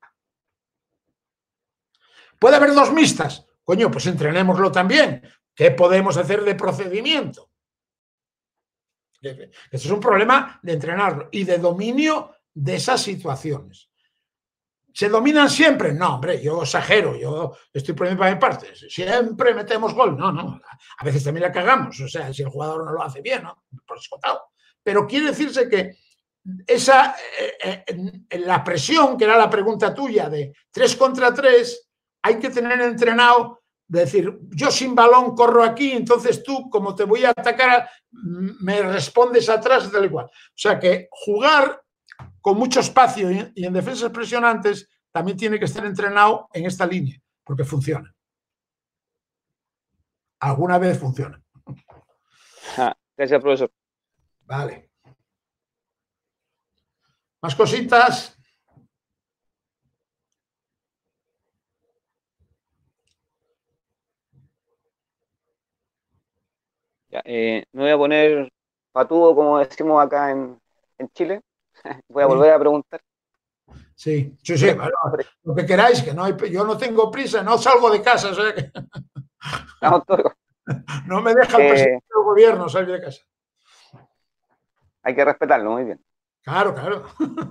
¿Puede haber dos mixtas? Coño, pues entrenémoslo también. ¿Qué podemos hacer de procedimiento? Eso es un problema de entrenarlo y de dominio de esas situaciones. ¿Se dominan siempre? No, hombre, yo exagero, yo estoy poniendo para mi parte. Siempre metemos gol. No, no, a veces también la cagamos. O sea, si el jugador no lo hace bien, ¿no? Por descontado. Pero quiere decirse que esa, eh, eh, la presión, que era la pregunta tuya, de tres contra tres, hay que tener entrenado, de decir, yo sin balón corro aquí, entonces tú, como te voy a atacar, me respondes atrás, tal y cual. O sea que jugar con mucho espacio y en defensas presionantes también tiene que estar entrenado en esta línea, porque funciona. Alguna vez funciona. Ah, gracias, profesor. Vale. ¿Más cositas? Ya, eh, me voy a poner patudo, como decimos acá en, en Chile. Voy a volver a preguntar. Sí, sí, sí, bueno, lo que queráis, que no hay, yo no tengo prisa, no salgo de casa, o sea que No, no me deja el eh, presidente del gobierno salir de casa. Hay que respetarlo, muy bien. Claro, claro.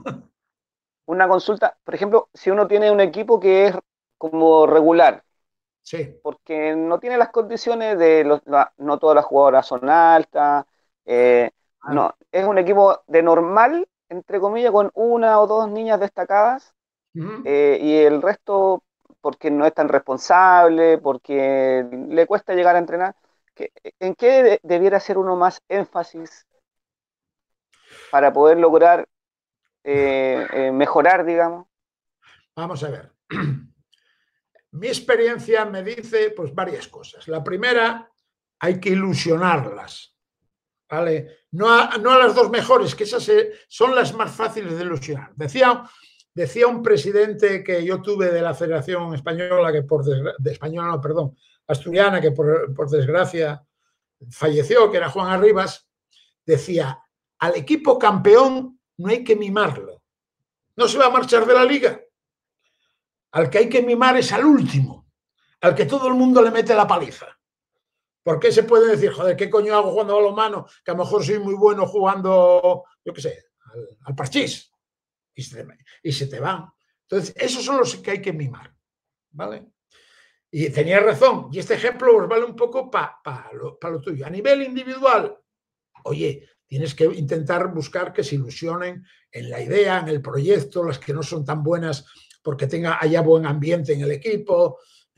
Una consulta, por ejemplo, si uno tiene un equipo que es como regular, sí, porque no tiene las condiciones de los, la, no todas las jugadoras son altas, eh, claro. No, es un equipo de normal, entre comillas, con una o dos niñas destacadas, uh-huh. eh, y el resto porque no es tan responsable, porque le cuesta llegar a entrenar. ¿En qué de, debiera hacer uno más énfasis para poder lograr eh, eh, mejorar, digamos? Vamos a ver. Mi experiencia me dice pues varias cosas. La primera, hay que ilusionarlas, ¿vale? No a, no a las dos mejores, que esas son las más fáciles de ilusionar. Decía, decía un presidente que yo tuve de la Federación Española, que por desgracia, de española, no, perdón, asturiana, que por, por desgracia falleció, que era Juan Arribas, decía, al equipo campeón no hay que mimarlo. No se va a marchar de la liga. Al que hay que mimar es al último, al que todo el mundo le mete la paliza. ¿Por qué se puede decir, joder, qué coño hago jugando a balonmano? Que a lo mejor soy muy bueno jugando, yo qué sé, al, al parchís. Y se, te, y se te van. Entonces, esos son los que hay que mimar, ¿vale? Y tenía razón. Y este ejemplo os vale un poco para pa lo, pa lo tuyo. A nivel individual, oye, tienes que intentar buscar que se ilusionen en la idea, en el proyecto, las que no son tan buenas porque tenga, haya buen ambiente en el equipo,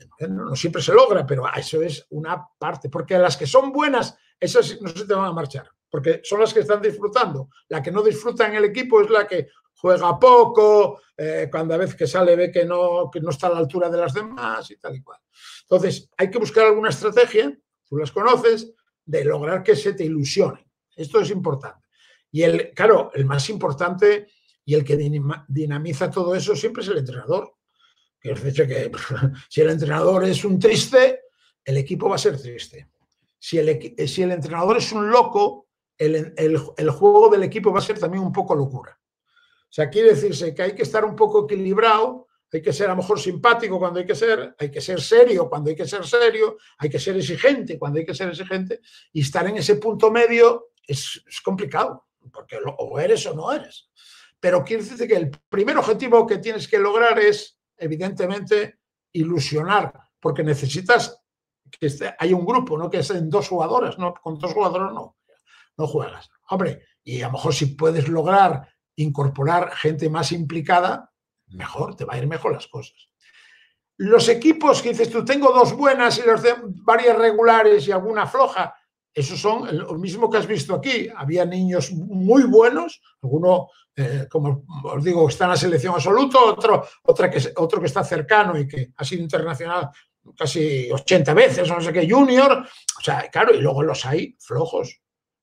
No, no siempre se logra, pero eso es una parte, porque las que son buenas, esas no se te van a marchar, porque son las que están disfrutando. La que no disfruta en el equipo es la que juega poco, eh, cuando a veces que sale ve que no, que no está a la altura de las demás y tal y cual. Entonces, hay que buscar alguna estrategia, tú las conoces, de lograr que se te ilusionen. Esto es importante. Y, el, claro, el más importante y el que dinamiza todo eso siempre es el entrenador. Que os he dicho que si el entrenador es un triste, el equipo va a ser triste. Si el, si el entrenador es un loco, el, el, el juego del equipo va a ser también un poco locura. O sea, quiere decirse que hay que estar un poco equilibrado, hay que ser a lo mejor simpático cuando hay que ser, hay que ser serio cuando hay que ser serio, hay que ser exigente cuando hay que ser exigente, y estar en ese punto medio es, es complicado, porque lo, o eres o no eres. Pero quiere decirse que el primer objetivo que tienes que lograr es, evidentemente, ilusionar, porque necesitas que esté, hay un grupo, no que sean dos jugadores, no, con dos jugadores no, no juegas. Hombre, y a lo mejor si puedes lograr incorporar gente más implicada, mejor, te va a ir mejor las cosas. Los equipos que dices tú, tengo dos buenas y los de varias regulares y alguna floja, esos son lo mismo que has visto aquí. Había niños muy buenos, alguno, eh, como os digo, está en la selección absoluta, otro, otra que, otro que está cercano y que ha sido internacional casi ochenta veces, no sé qué, junior. O sea, claro, y luego los hay flojos.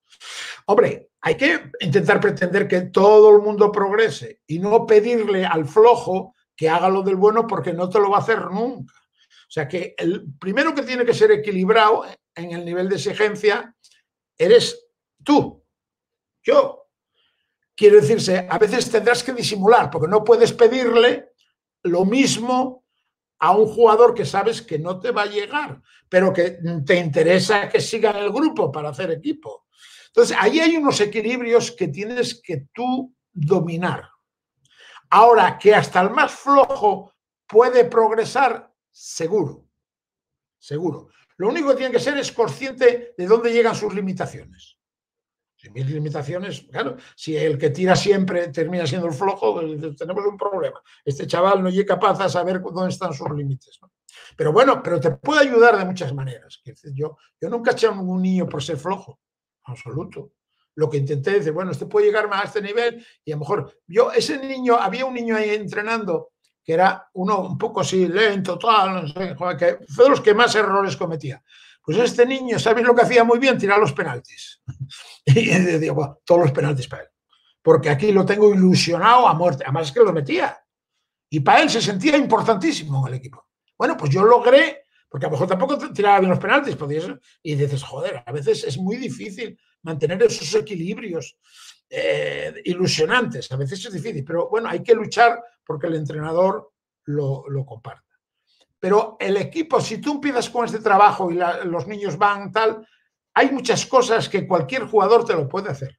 Hombre, hay que intentar pretender que todo el mundo progrese y no pedirle al flojo que haga lo del bueno porque no te lo va a hacer nunca. O sea que el primero que tiene que ser equilibrado en el nivel de exigencia eres tú, yo. Quiere decirse, a veces tendrás que disimular porque no puedes pedirle lo mismo a un jugador que sabes que no te va a llegar, pero que te interesa que siga en el grupo para hacer equipo. Entonces, ahí hay unos equilibrios que tienes que tú dominar. Ahora, que hasta el más flojo puede progresar, seguro, seguro. Lo único que tiene que ser es consciente de dónde llegan sus limitaciones. Si mis limitaciones, claro, si el que tira siempre termina siendo el flojo, tenemos un problema. Este chaval no es capaz de saber dónde están sus límites, ¿no? Pero bueno, pero te puede ayudar de muchas maneras. Yo, yo nunca eché a un niño por ser flojo, en absoluto. Lo que intenté decir, bueno, este puede llegar más a este nivel y a lo mejor, yo, ese niño, había un niño ahí entrenando que era uno un poco así lento, tal, no sé, que fue de los que más errores cometía. Pues este niño, ¿sabéis lo que hacía muy bien? Tirar los penaltis. Y digo, bueno, todos los penaltis para él. Porque aquí lo tengo ilusionado a muerte. Además es que los metía. Y para él se sentía importantísimo en el equipo. Bueno, pues yo logré, porque a lo mejor tampoco tiraba bien los penaltis, podías, y dices, joder, a veces es muy difícil mantener esos equilibrios eh, ilusionantes. A veces es difícil, pero bueno, hay que luchar porque el entrenador lo, lo comparta. Pero el equipo, si tú empiezas con este trabajo y la, los niños van tal, hay muchas cosas que cualquier jugador te lo puede hacer.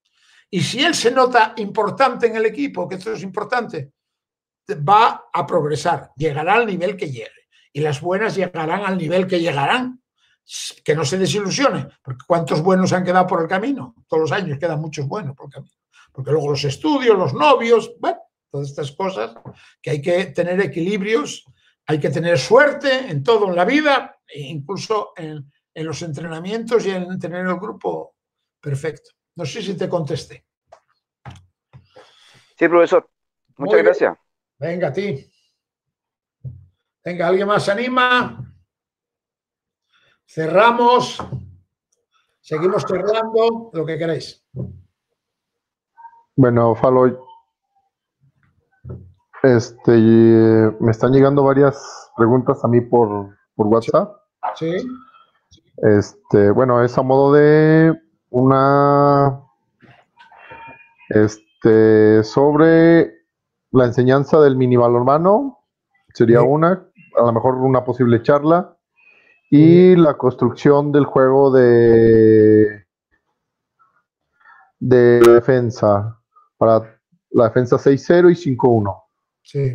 Y si él se nota importante en el equipo, que esto es importante, va a progresar, llegará al nivel que llegue. Y las buenas llegarán al nivel que llegarán. Que no se desilusione, porque ¿cuántos buenos han quedado por el camino? Todos los años quedan muchos buenos por el camino. Porque luego los estudios, los novios, bueno, todas estas cosas que hay que tener equilibrios. Hay que tener suerte en todo en la vida, incluso en, en los entrenamientos y en tener el grupo perfecto. No sé si te contesté. Sí, profesor. Muchas gracias. Venga, a ti. Venga, ¿alguien más se anima? Cerramos. Seguimos cerrando, lo que queráis. Bueno, Falo, Este, me están llegando varias preguntas a mí por, por WhatsApp. Sí. Este, bueno, es a modo de una, este, sobre la enseñanza del mini balonmano, sería sí. una, a lo mejor una posible charla, y sí. la construcción del juego de, de defensa, para la defensa seis cero y cinco uno. Sí.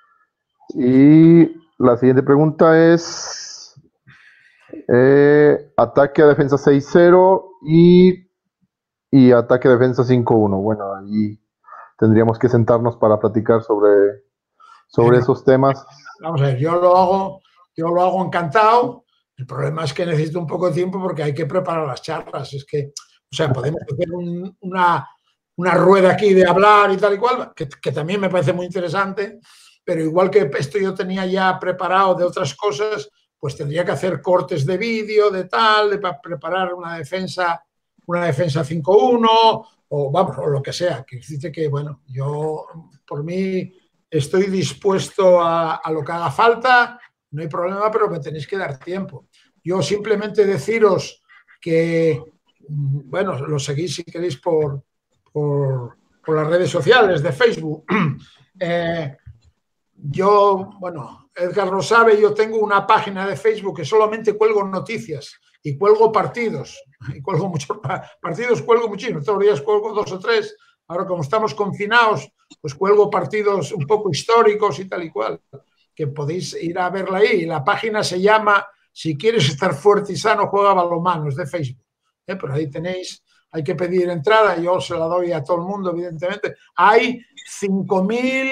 Y la siguiente pregunta es eh, ataque a defensa seis cero y, y ataque a defensa cinco uno. Bueno, ahí tendríamos que sentarnos para platicar sobre, sobre esos temas. Vamos a ver, yo lo hago yo lo hago encantado. El problema es que necesito un poco de tiempo porque hay que preparar las charlas. Es que, o sea, podemos hacer un, una, una rueda aquí de hablar y tal y cual, que, que también me parece muy interesante, pero igual que esto yo tenía ya preparado de otras cosas, pues tendría que hacer cortes de vídeo, de tal, de para preparar una defensa, una defensa cinco uno, o vamos, o lo que sea. Que dice que, bueno, yo por mí estoy dispuesto a, a lo que haga falta, no hay problema, pero me tenéis que dar tiempo. Yo simplemente deciros que, bueno, lo seguís si queréis por, por, por las redes sociales de Facebook. Eh, yo, bueno, Edgar lo sabe, yo tengo una página de Facebook que solamente cuelgo noticias y cuelgo partidos. Y cuelgo muchos partidos, cuelgo muchísimos. Todos los días cuelgo dos o tres. Ahora, como estamos confinados, pues cuelgo partidos un poco históricos y tal y cual, que podéis ir a verla ahí. La página se llama Si quieres estar fuerte y sano, juega balonmano, es de Facebook. ¿Eh? Pero ahí tenéis, hay que pedir entrada, yo se la doy a todo el mundo, evidentemente. Hay cinco mil,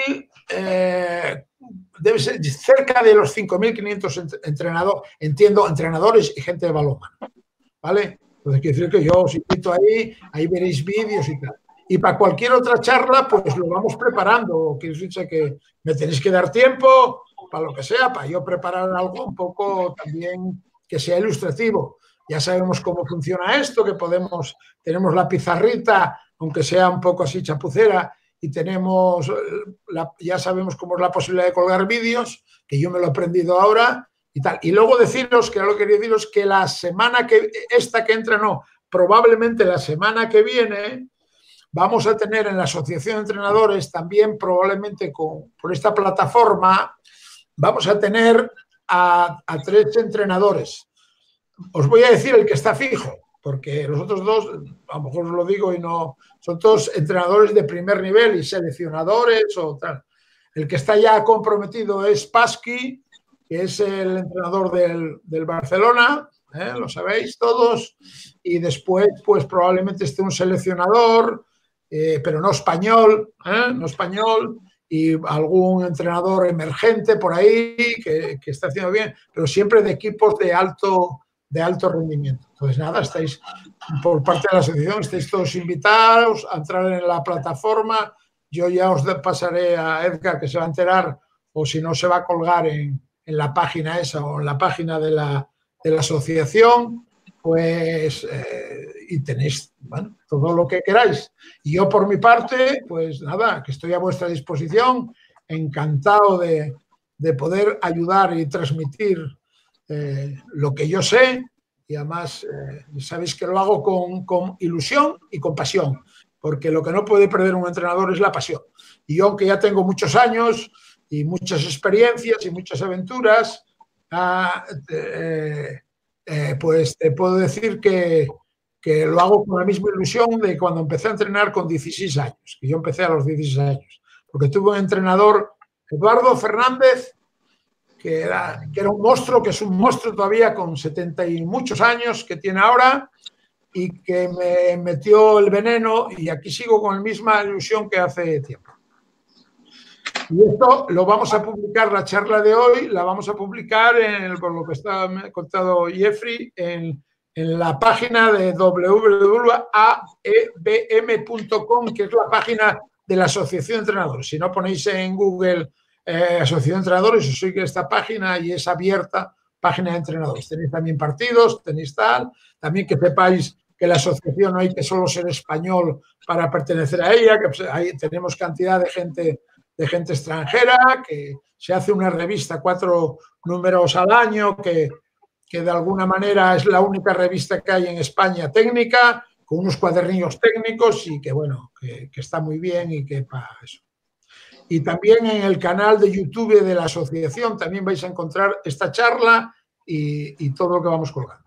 eh, debe ser cerca de los cinco mil quinientos entrenadores, entiendo, entrenadores y gente de balonmano, ¿vale? Entonces, quiero decir que yo os invito ahí, ahí veréis vídeos y tal. Y para cualquier otra charla, pues lo vamos preparando. Quiero decir que me tenéis que dar tiempo para lo que sea, para yo preparar algo un poco también que sea ilustrativo. Ya sabemos cómo funciona esto, que podemos, tenemos la pizarrita, aunque sea un poco así chapucera, y tenemos, la, ya sabemos cómo es la posibilidad de colgar vídeos, que yo me lo he aprendido ahora y tal. Y luego deciros, que lo que quería deciros, que la semana que, esta que entra, no, probablemente la semana que viene, vamos a tener en la Asociación de Entrenadores también, probablemente con, por esta plataforma, vamos a tener a, a tres entrenadores. Os voy a decir el que está fijo, porque los otros dos, a lo mejor os lo digo y no, son todos entrenadores de primer nivel y seleccionadores o tal. El que está ya comprometido es Pasqui, que es el entrenador del, del Barcelona, ¿eh? Lo sabéis todos, y después pues probablemente esté un seleccionador, eh, pero no español, ¿eh? No español, y algún entrenador emergente por ahí que, que está haciendo bien, pero siempre de equipos de alto, de alto rendimiento. Entonces, nada, estáis, por parte de la asociación, estáis todos invitados a entrar en la plataforma. Yo ya os pasaré a Edgar, que se va a enterar, o si no, se va a colgar en, en la página esa o en la página de la, de la asociación, pues, eh, y tenéis, bueno, todo lo que queráis. Y yo, por mi parte, pues nada, que estoy a vuestra disposición, encantado de, de poder ayudar y transmitir eh, lo que yo sé, y además eh, sabéis que lo hago con, con ilusión y con pasión, porque lo que no puede perder un entrenador es la pasión. Y yo, aunque ya tengo muchos años y muchas experiencias y muchas aventuras, ah, eh, eh, pues te puedo decir que, que lo hago con la misma ilusión de cuando empecé a entrenar con dieciséis años, que yo empecé a los dieciséis años, porque tuve un entrenador, Eduardo Fernández, que era, que era un monstruo, que es un monstruo todavía con setenta y muchos años que tiene ahora, y que me metió el veneno, y aquí sigo con la misma ilusión que hace tiempo. Y esto lo vamos a publicar, la charla de hoy, la vamos a publicar, en, por lo que está, me ha contado Jeffrey, en, en la página de doble u doble u doble u punto a e b m punto com, que es la página de la Asociación de Entrenadores. Si no ponéis en Google eh, Asociación de Entrenadores, os sigue esta página y es abierta, página de entrenadores. Tenéis también partidos, tenéis tal, también que sepáis que la asociación no hay que solo ser español para pertenecer a ella, que pues, ahí tenemos cantidad de gente, de gente extranjera, que se hace una revista, cuatro números al año, que, que de alguna manera es la única revista que hay en España técnica, con unos cuadernillos técnicos y que, bueno, que, que está muy bien y que para eso. Y también en el canal de YouTube de la asociación también vais a encontrar esta charla y, y todo lo que vamos colgando.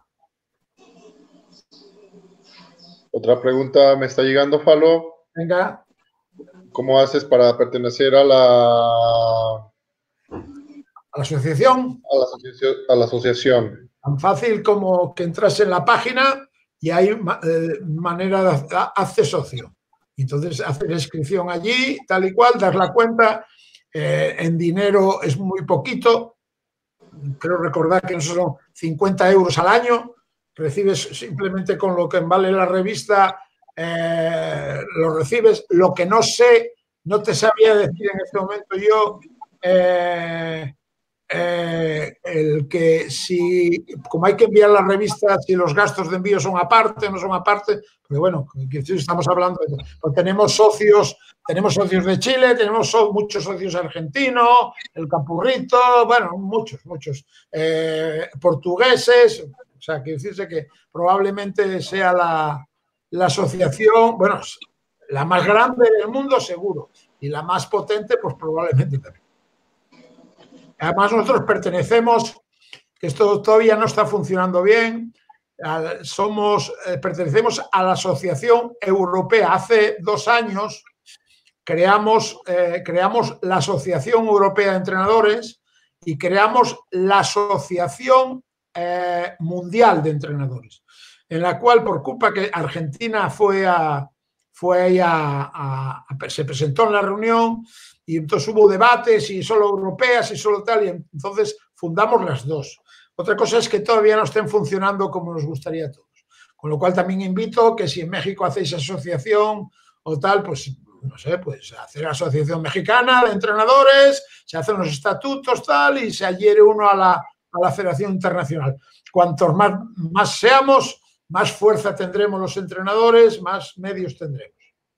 Otra pregunta me está llegando, Falo. Venga. ¿Cómo haces para pertenecer a la, a la asociación? A la asociación, a la asociación. Tan fácil como que entras en la página y hay eh, manera de hacer socio. Entonces, haces la inscripción allí, tal y cual, das la cuenta. Eh, en dinero es muy poquito, creo recordar que no son cincuenta euros al año, recibes simplemente con lo que vale la revista, eh, lo recibes. Lo que no sé, no te sabría decir en este momento yo, eh, eh, el que si, como hay que enviar la revista, si los gastos de envío son aparte o no son aparte, porque bueno, estamos hablando de, pues tenemos socios, tenemos socios de Chile, tenemos so, muchos socios argentinos, el Capurrito, bueno, muchos, muchos, eh, portugueses, o sea, quiere decirse que probablemente sea la, la asociación, bueno, la más grande del mundo seguro, y la más potente, pues probablemente también. Además, nosotros pertenecemos, que esto todavía no está funcionando bien, somos, eh, pertenecemos a la Asociación Europea. Hace dos años creamos, eh, creamos la Asociación Europea de Entrenadores y creamos la Asociación eh, Mundial de Entrenadores, en la cual, por culpa que Argentina fue a, fue ahí a, a, a, se presentó en la reunión, y entonces hubo debates y solo europeas y solo tal, y entonces fundamos las dos. Otra cosa es que todavía no estén funcionando como nos gustaría a todos. Con lo cual también invito que si en México hacéis asociación o tal, pues no sé, pues hacer la Asociación Mexicana de Entrenadores, se hacen los estatutos tal y se adhiere uno a la, a la Federación Internacional. Cuantos más, más seamos, más fuerza tendremos los entrenadores, más medios tendremos.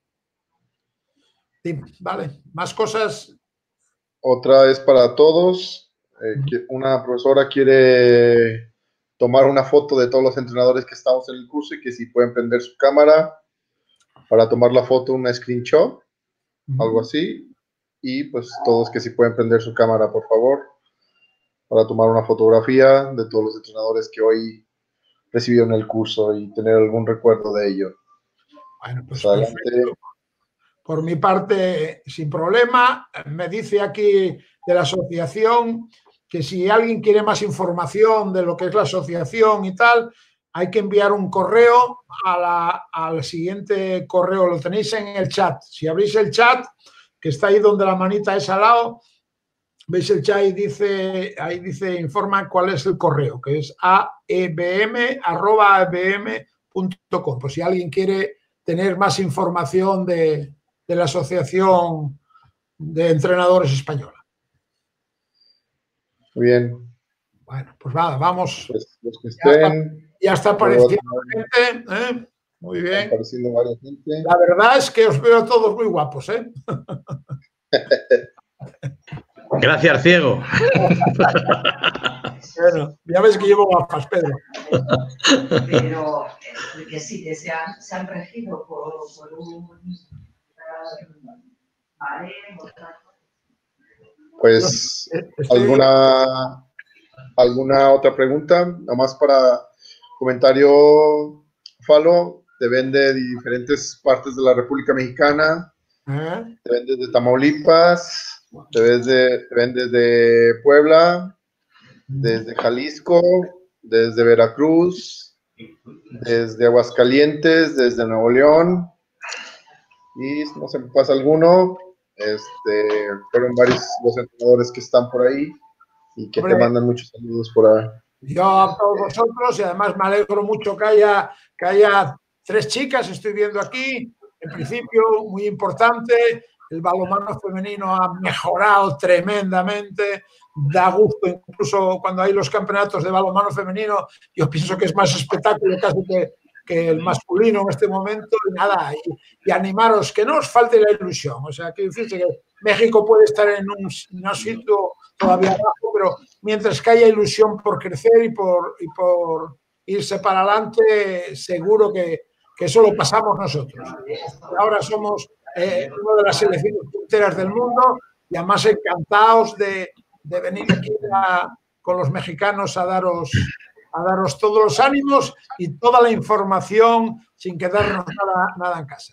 Sí, vale, más cosas. Otra es para todos. Eh, que una profesora quiere tomar una foto de todos los entrenadores que estamos en el curso y que si pueden prender su cámara para tomar la foto, una screenshot, uh-huh. algo así. Y pues todos que si pueden prender su cámara, por favor, para tomar una fotografía de todos los entrenadores que hoy recibieron el curso y tener algún recuerdo de ello. Bueno, pues adelante. Por mi parte, sin problema. Me dice aquí de la asociación que si alguien quiere más información de lo que es la asociación y tal, hay que enviar un correo a la, al siguiente correo. Lo tenéis en el chat. Si abrís el chat, que está ahí donde la manita es al lado, veis el chat y dice, ahí dice, informa cuál es el correo, que es a e b m arroba e b m punto com. Pues si alguien quiere tener más información de, de la Asociación de Entrenadores Española. Muy bien. Bueno, pues nada, vamos. Pues los que estén, ya, está, ya está apareciendo gente, ¿eh? Muy bien. Está apareciendo varias gente. La verdad es que os veo a todos muy guapos, ¿eh? Gracias, ciego. Bueno, ya ves que llevo gafas, Pedro. Pero porque sí que se han, se han regido por, por un... Vale, pues, ¿alguna, ¿alguna otra pregunta? Nada más para comentario, Falo, te ven de diferentes partes de la República Mexicana, ¿eh? Te ven desde Tamaulipas, te ven, de, te ven desde Puebla, desde Jalisco, desde Veracruz, desde Aguascalientes, desde Nuevo León, y no se me pasa alguno. Este, fueron varios los entrenadores que están por ahí y que Hombre, te mandan muchos saludos por ahí. Yo a todos vosotros, y además me alegro mucho que haya, que haya tres chicas, estoy viendo aquí, en principio muy importante, el balonmano femenino ha mejorado tremendamente, da gusto, incluso cuando hay los campeonatos de balonmano femenino, yo pienso que es más espectáculo casi que, que el masculino en este momento, y nada, y, y animaros, que no os falte la ilusión, o sea, que decirse que México puede estar en un, en un sitio todavía abajo, pero mientras que haya ilusión por crecer y por, y por irse para adelante, seguro que, que eso lo pasamos nosotros. Ahora somos eh, una de las selecciones punteras del mundo y además encantados de, de venir aquí a, con los mexicanos a daros... a daros todos los ánimos y toda la información sin quedarnos nada, nada en casa.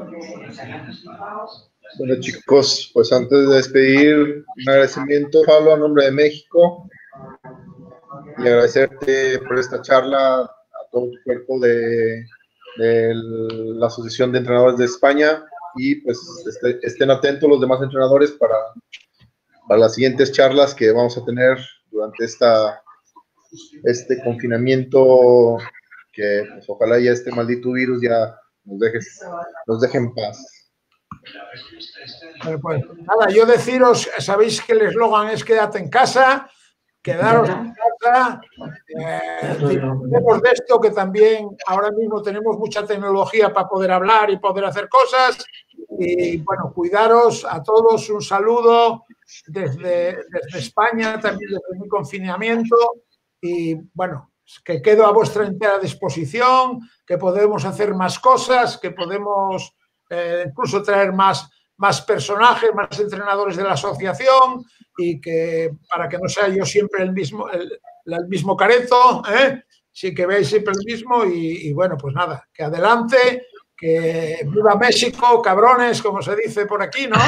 Bueno, chicos, pues antes de despedir, un agradecimiento, Pablo, a nombre de México, y agradecerte por esta charla a todo tu cuerpo de, de la Asociación de Entrenadores de España, y pues este, estén atentos los demás entrenadores para, para las siguientes charlas que vamos a tener durante esta, este confinamiento, que pues, ojalá ya este maldito virus ya nos deje, nos deje en paz. Bueno, pues nada, yo deciros, sabéis que el eslogan es quédate en casa, quedaros en casa, eh, disfrutemos de esto, que también ahora mismo tenemos mucha tecnología para poder hablar y poder hacer cosas, y bueno, cuidaros a todos, un saludo desde, desde España, también desde mi confinamiento, y bueno, que quedo a vuestra entera disposición, que podemos hacer más cosas, que podemos eh, incluso traer más más personajes, más entrenadores de la asociación, y que para que no sea yo siempre el mismo, el, el mismo careto, ¿eh? Sí, que veáis siempre el mismo, y, y bueno, pues nada, que adelante, que viva México, cabrones, como se dice por aquí, ¿no?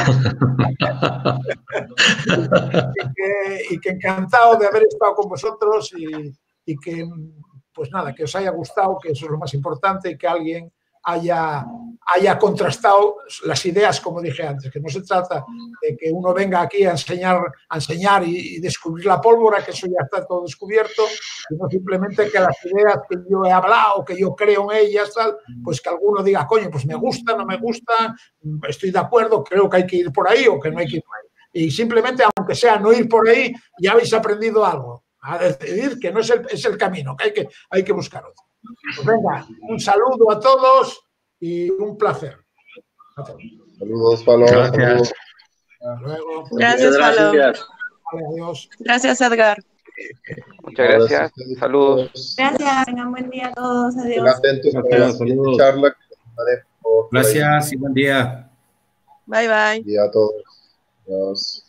y, que, y que encantado de haber estado con vosotros, y, y que, pues nada, que os haya gustado, que eso es lo más importante, y que alguien haya, haya contrastado las ideas, como dije antes, que no se trata de que uno venga aquí a enseñar, a enseñar y, y descubrir la pólvora, que eso ya está todo descubierto, sino simplemente que las ideas que yo he hablado, que yo creo en ellas, tal, pues que alguno diga, coño, pues me gusta, no me gusta, estoy de acuerdo, creo que hay que ir por ahí o que no hay que ir por ahí. Y simplemente, aunque sea no ir por ahí, ya habéis aprendido algo, a decidir que no es el, es el camino, que hay, que hay que buscar otro. Pues venga, un saludo a todos y un placer. Saludos, Palo. Gracias. Hasta luego. Gracias, Palo. Vale, adiós. Gracias, Edgar. Muchas gracias. Saludos. Gracias. Tengan buen día a todos. Adiós. Estén atentos para la siguiente charla. Gracias y buen día. Bye, bye. Buen día a todos. Adiós.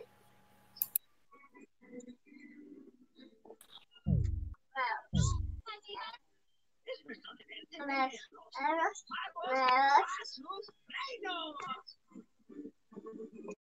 Una, dos, una, dos.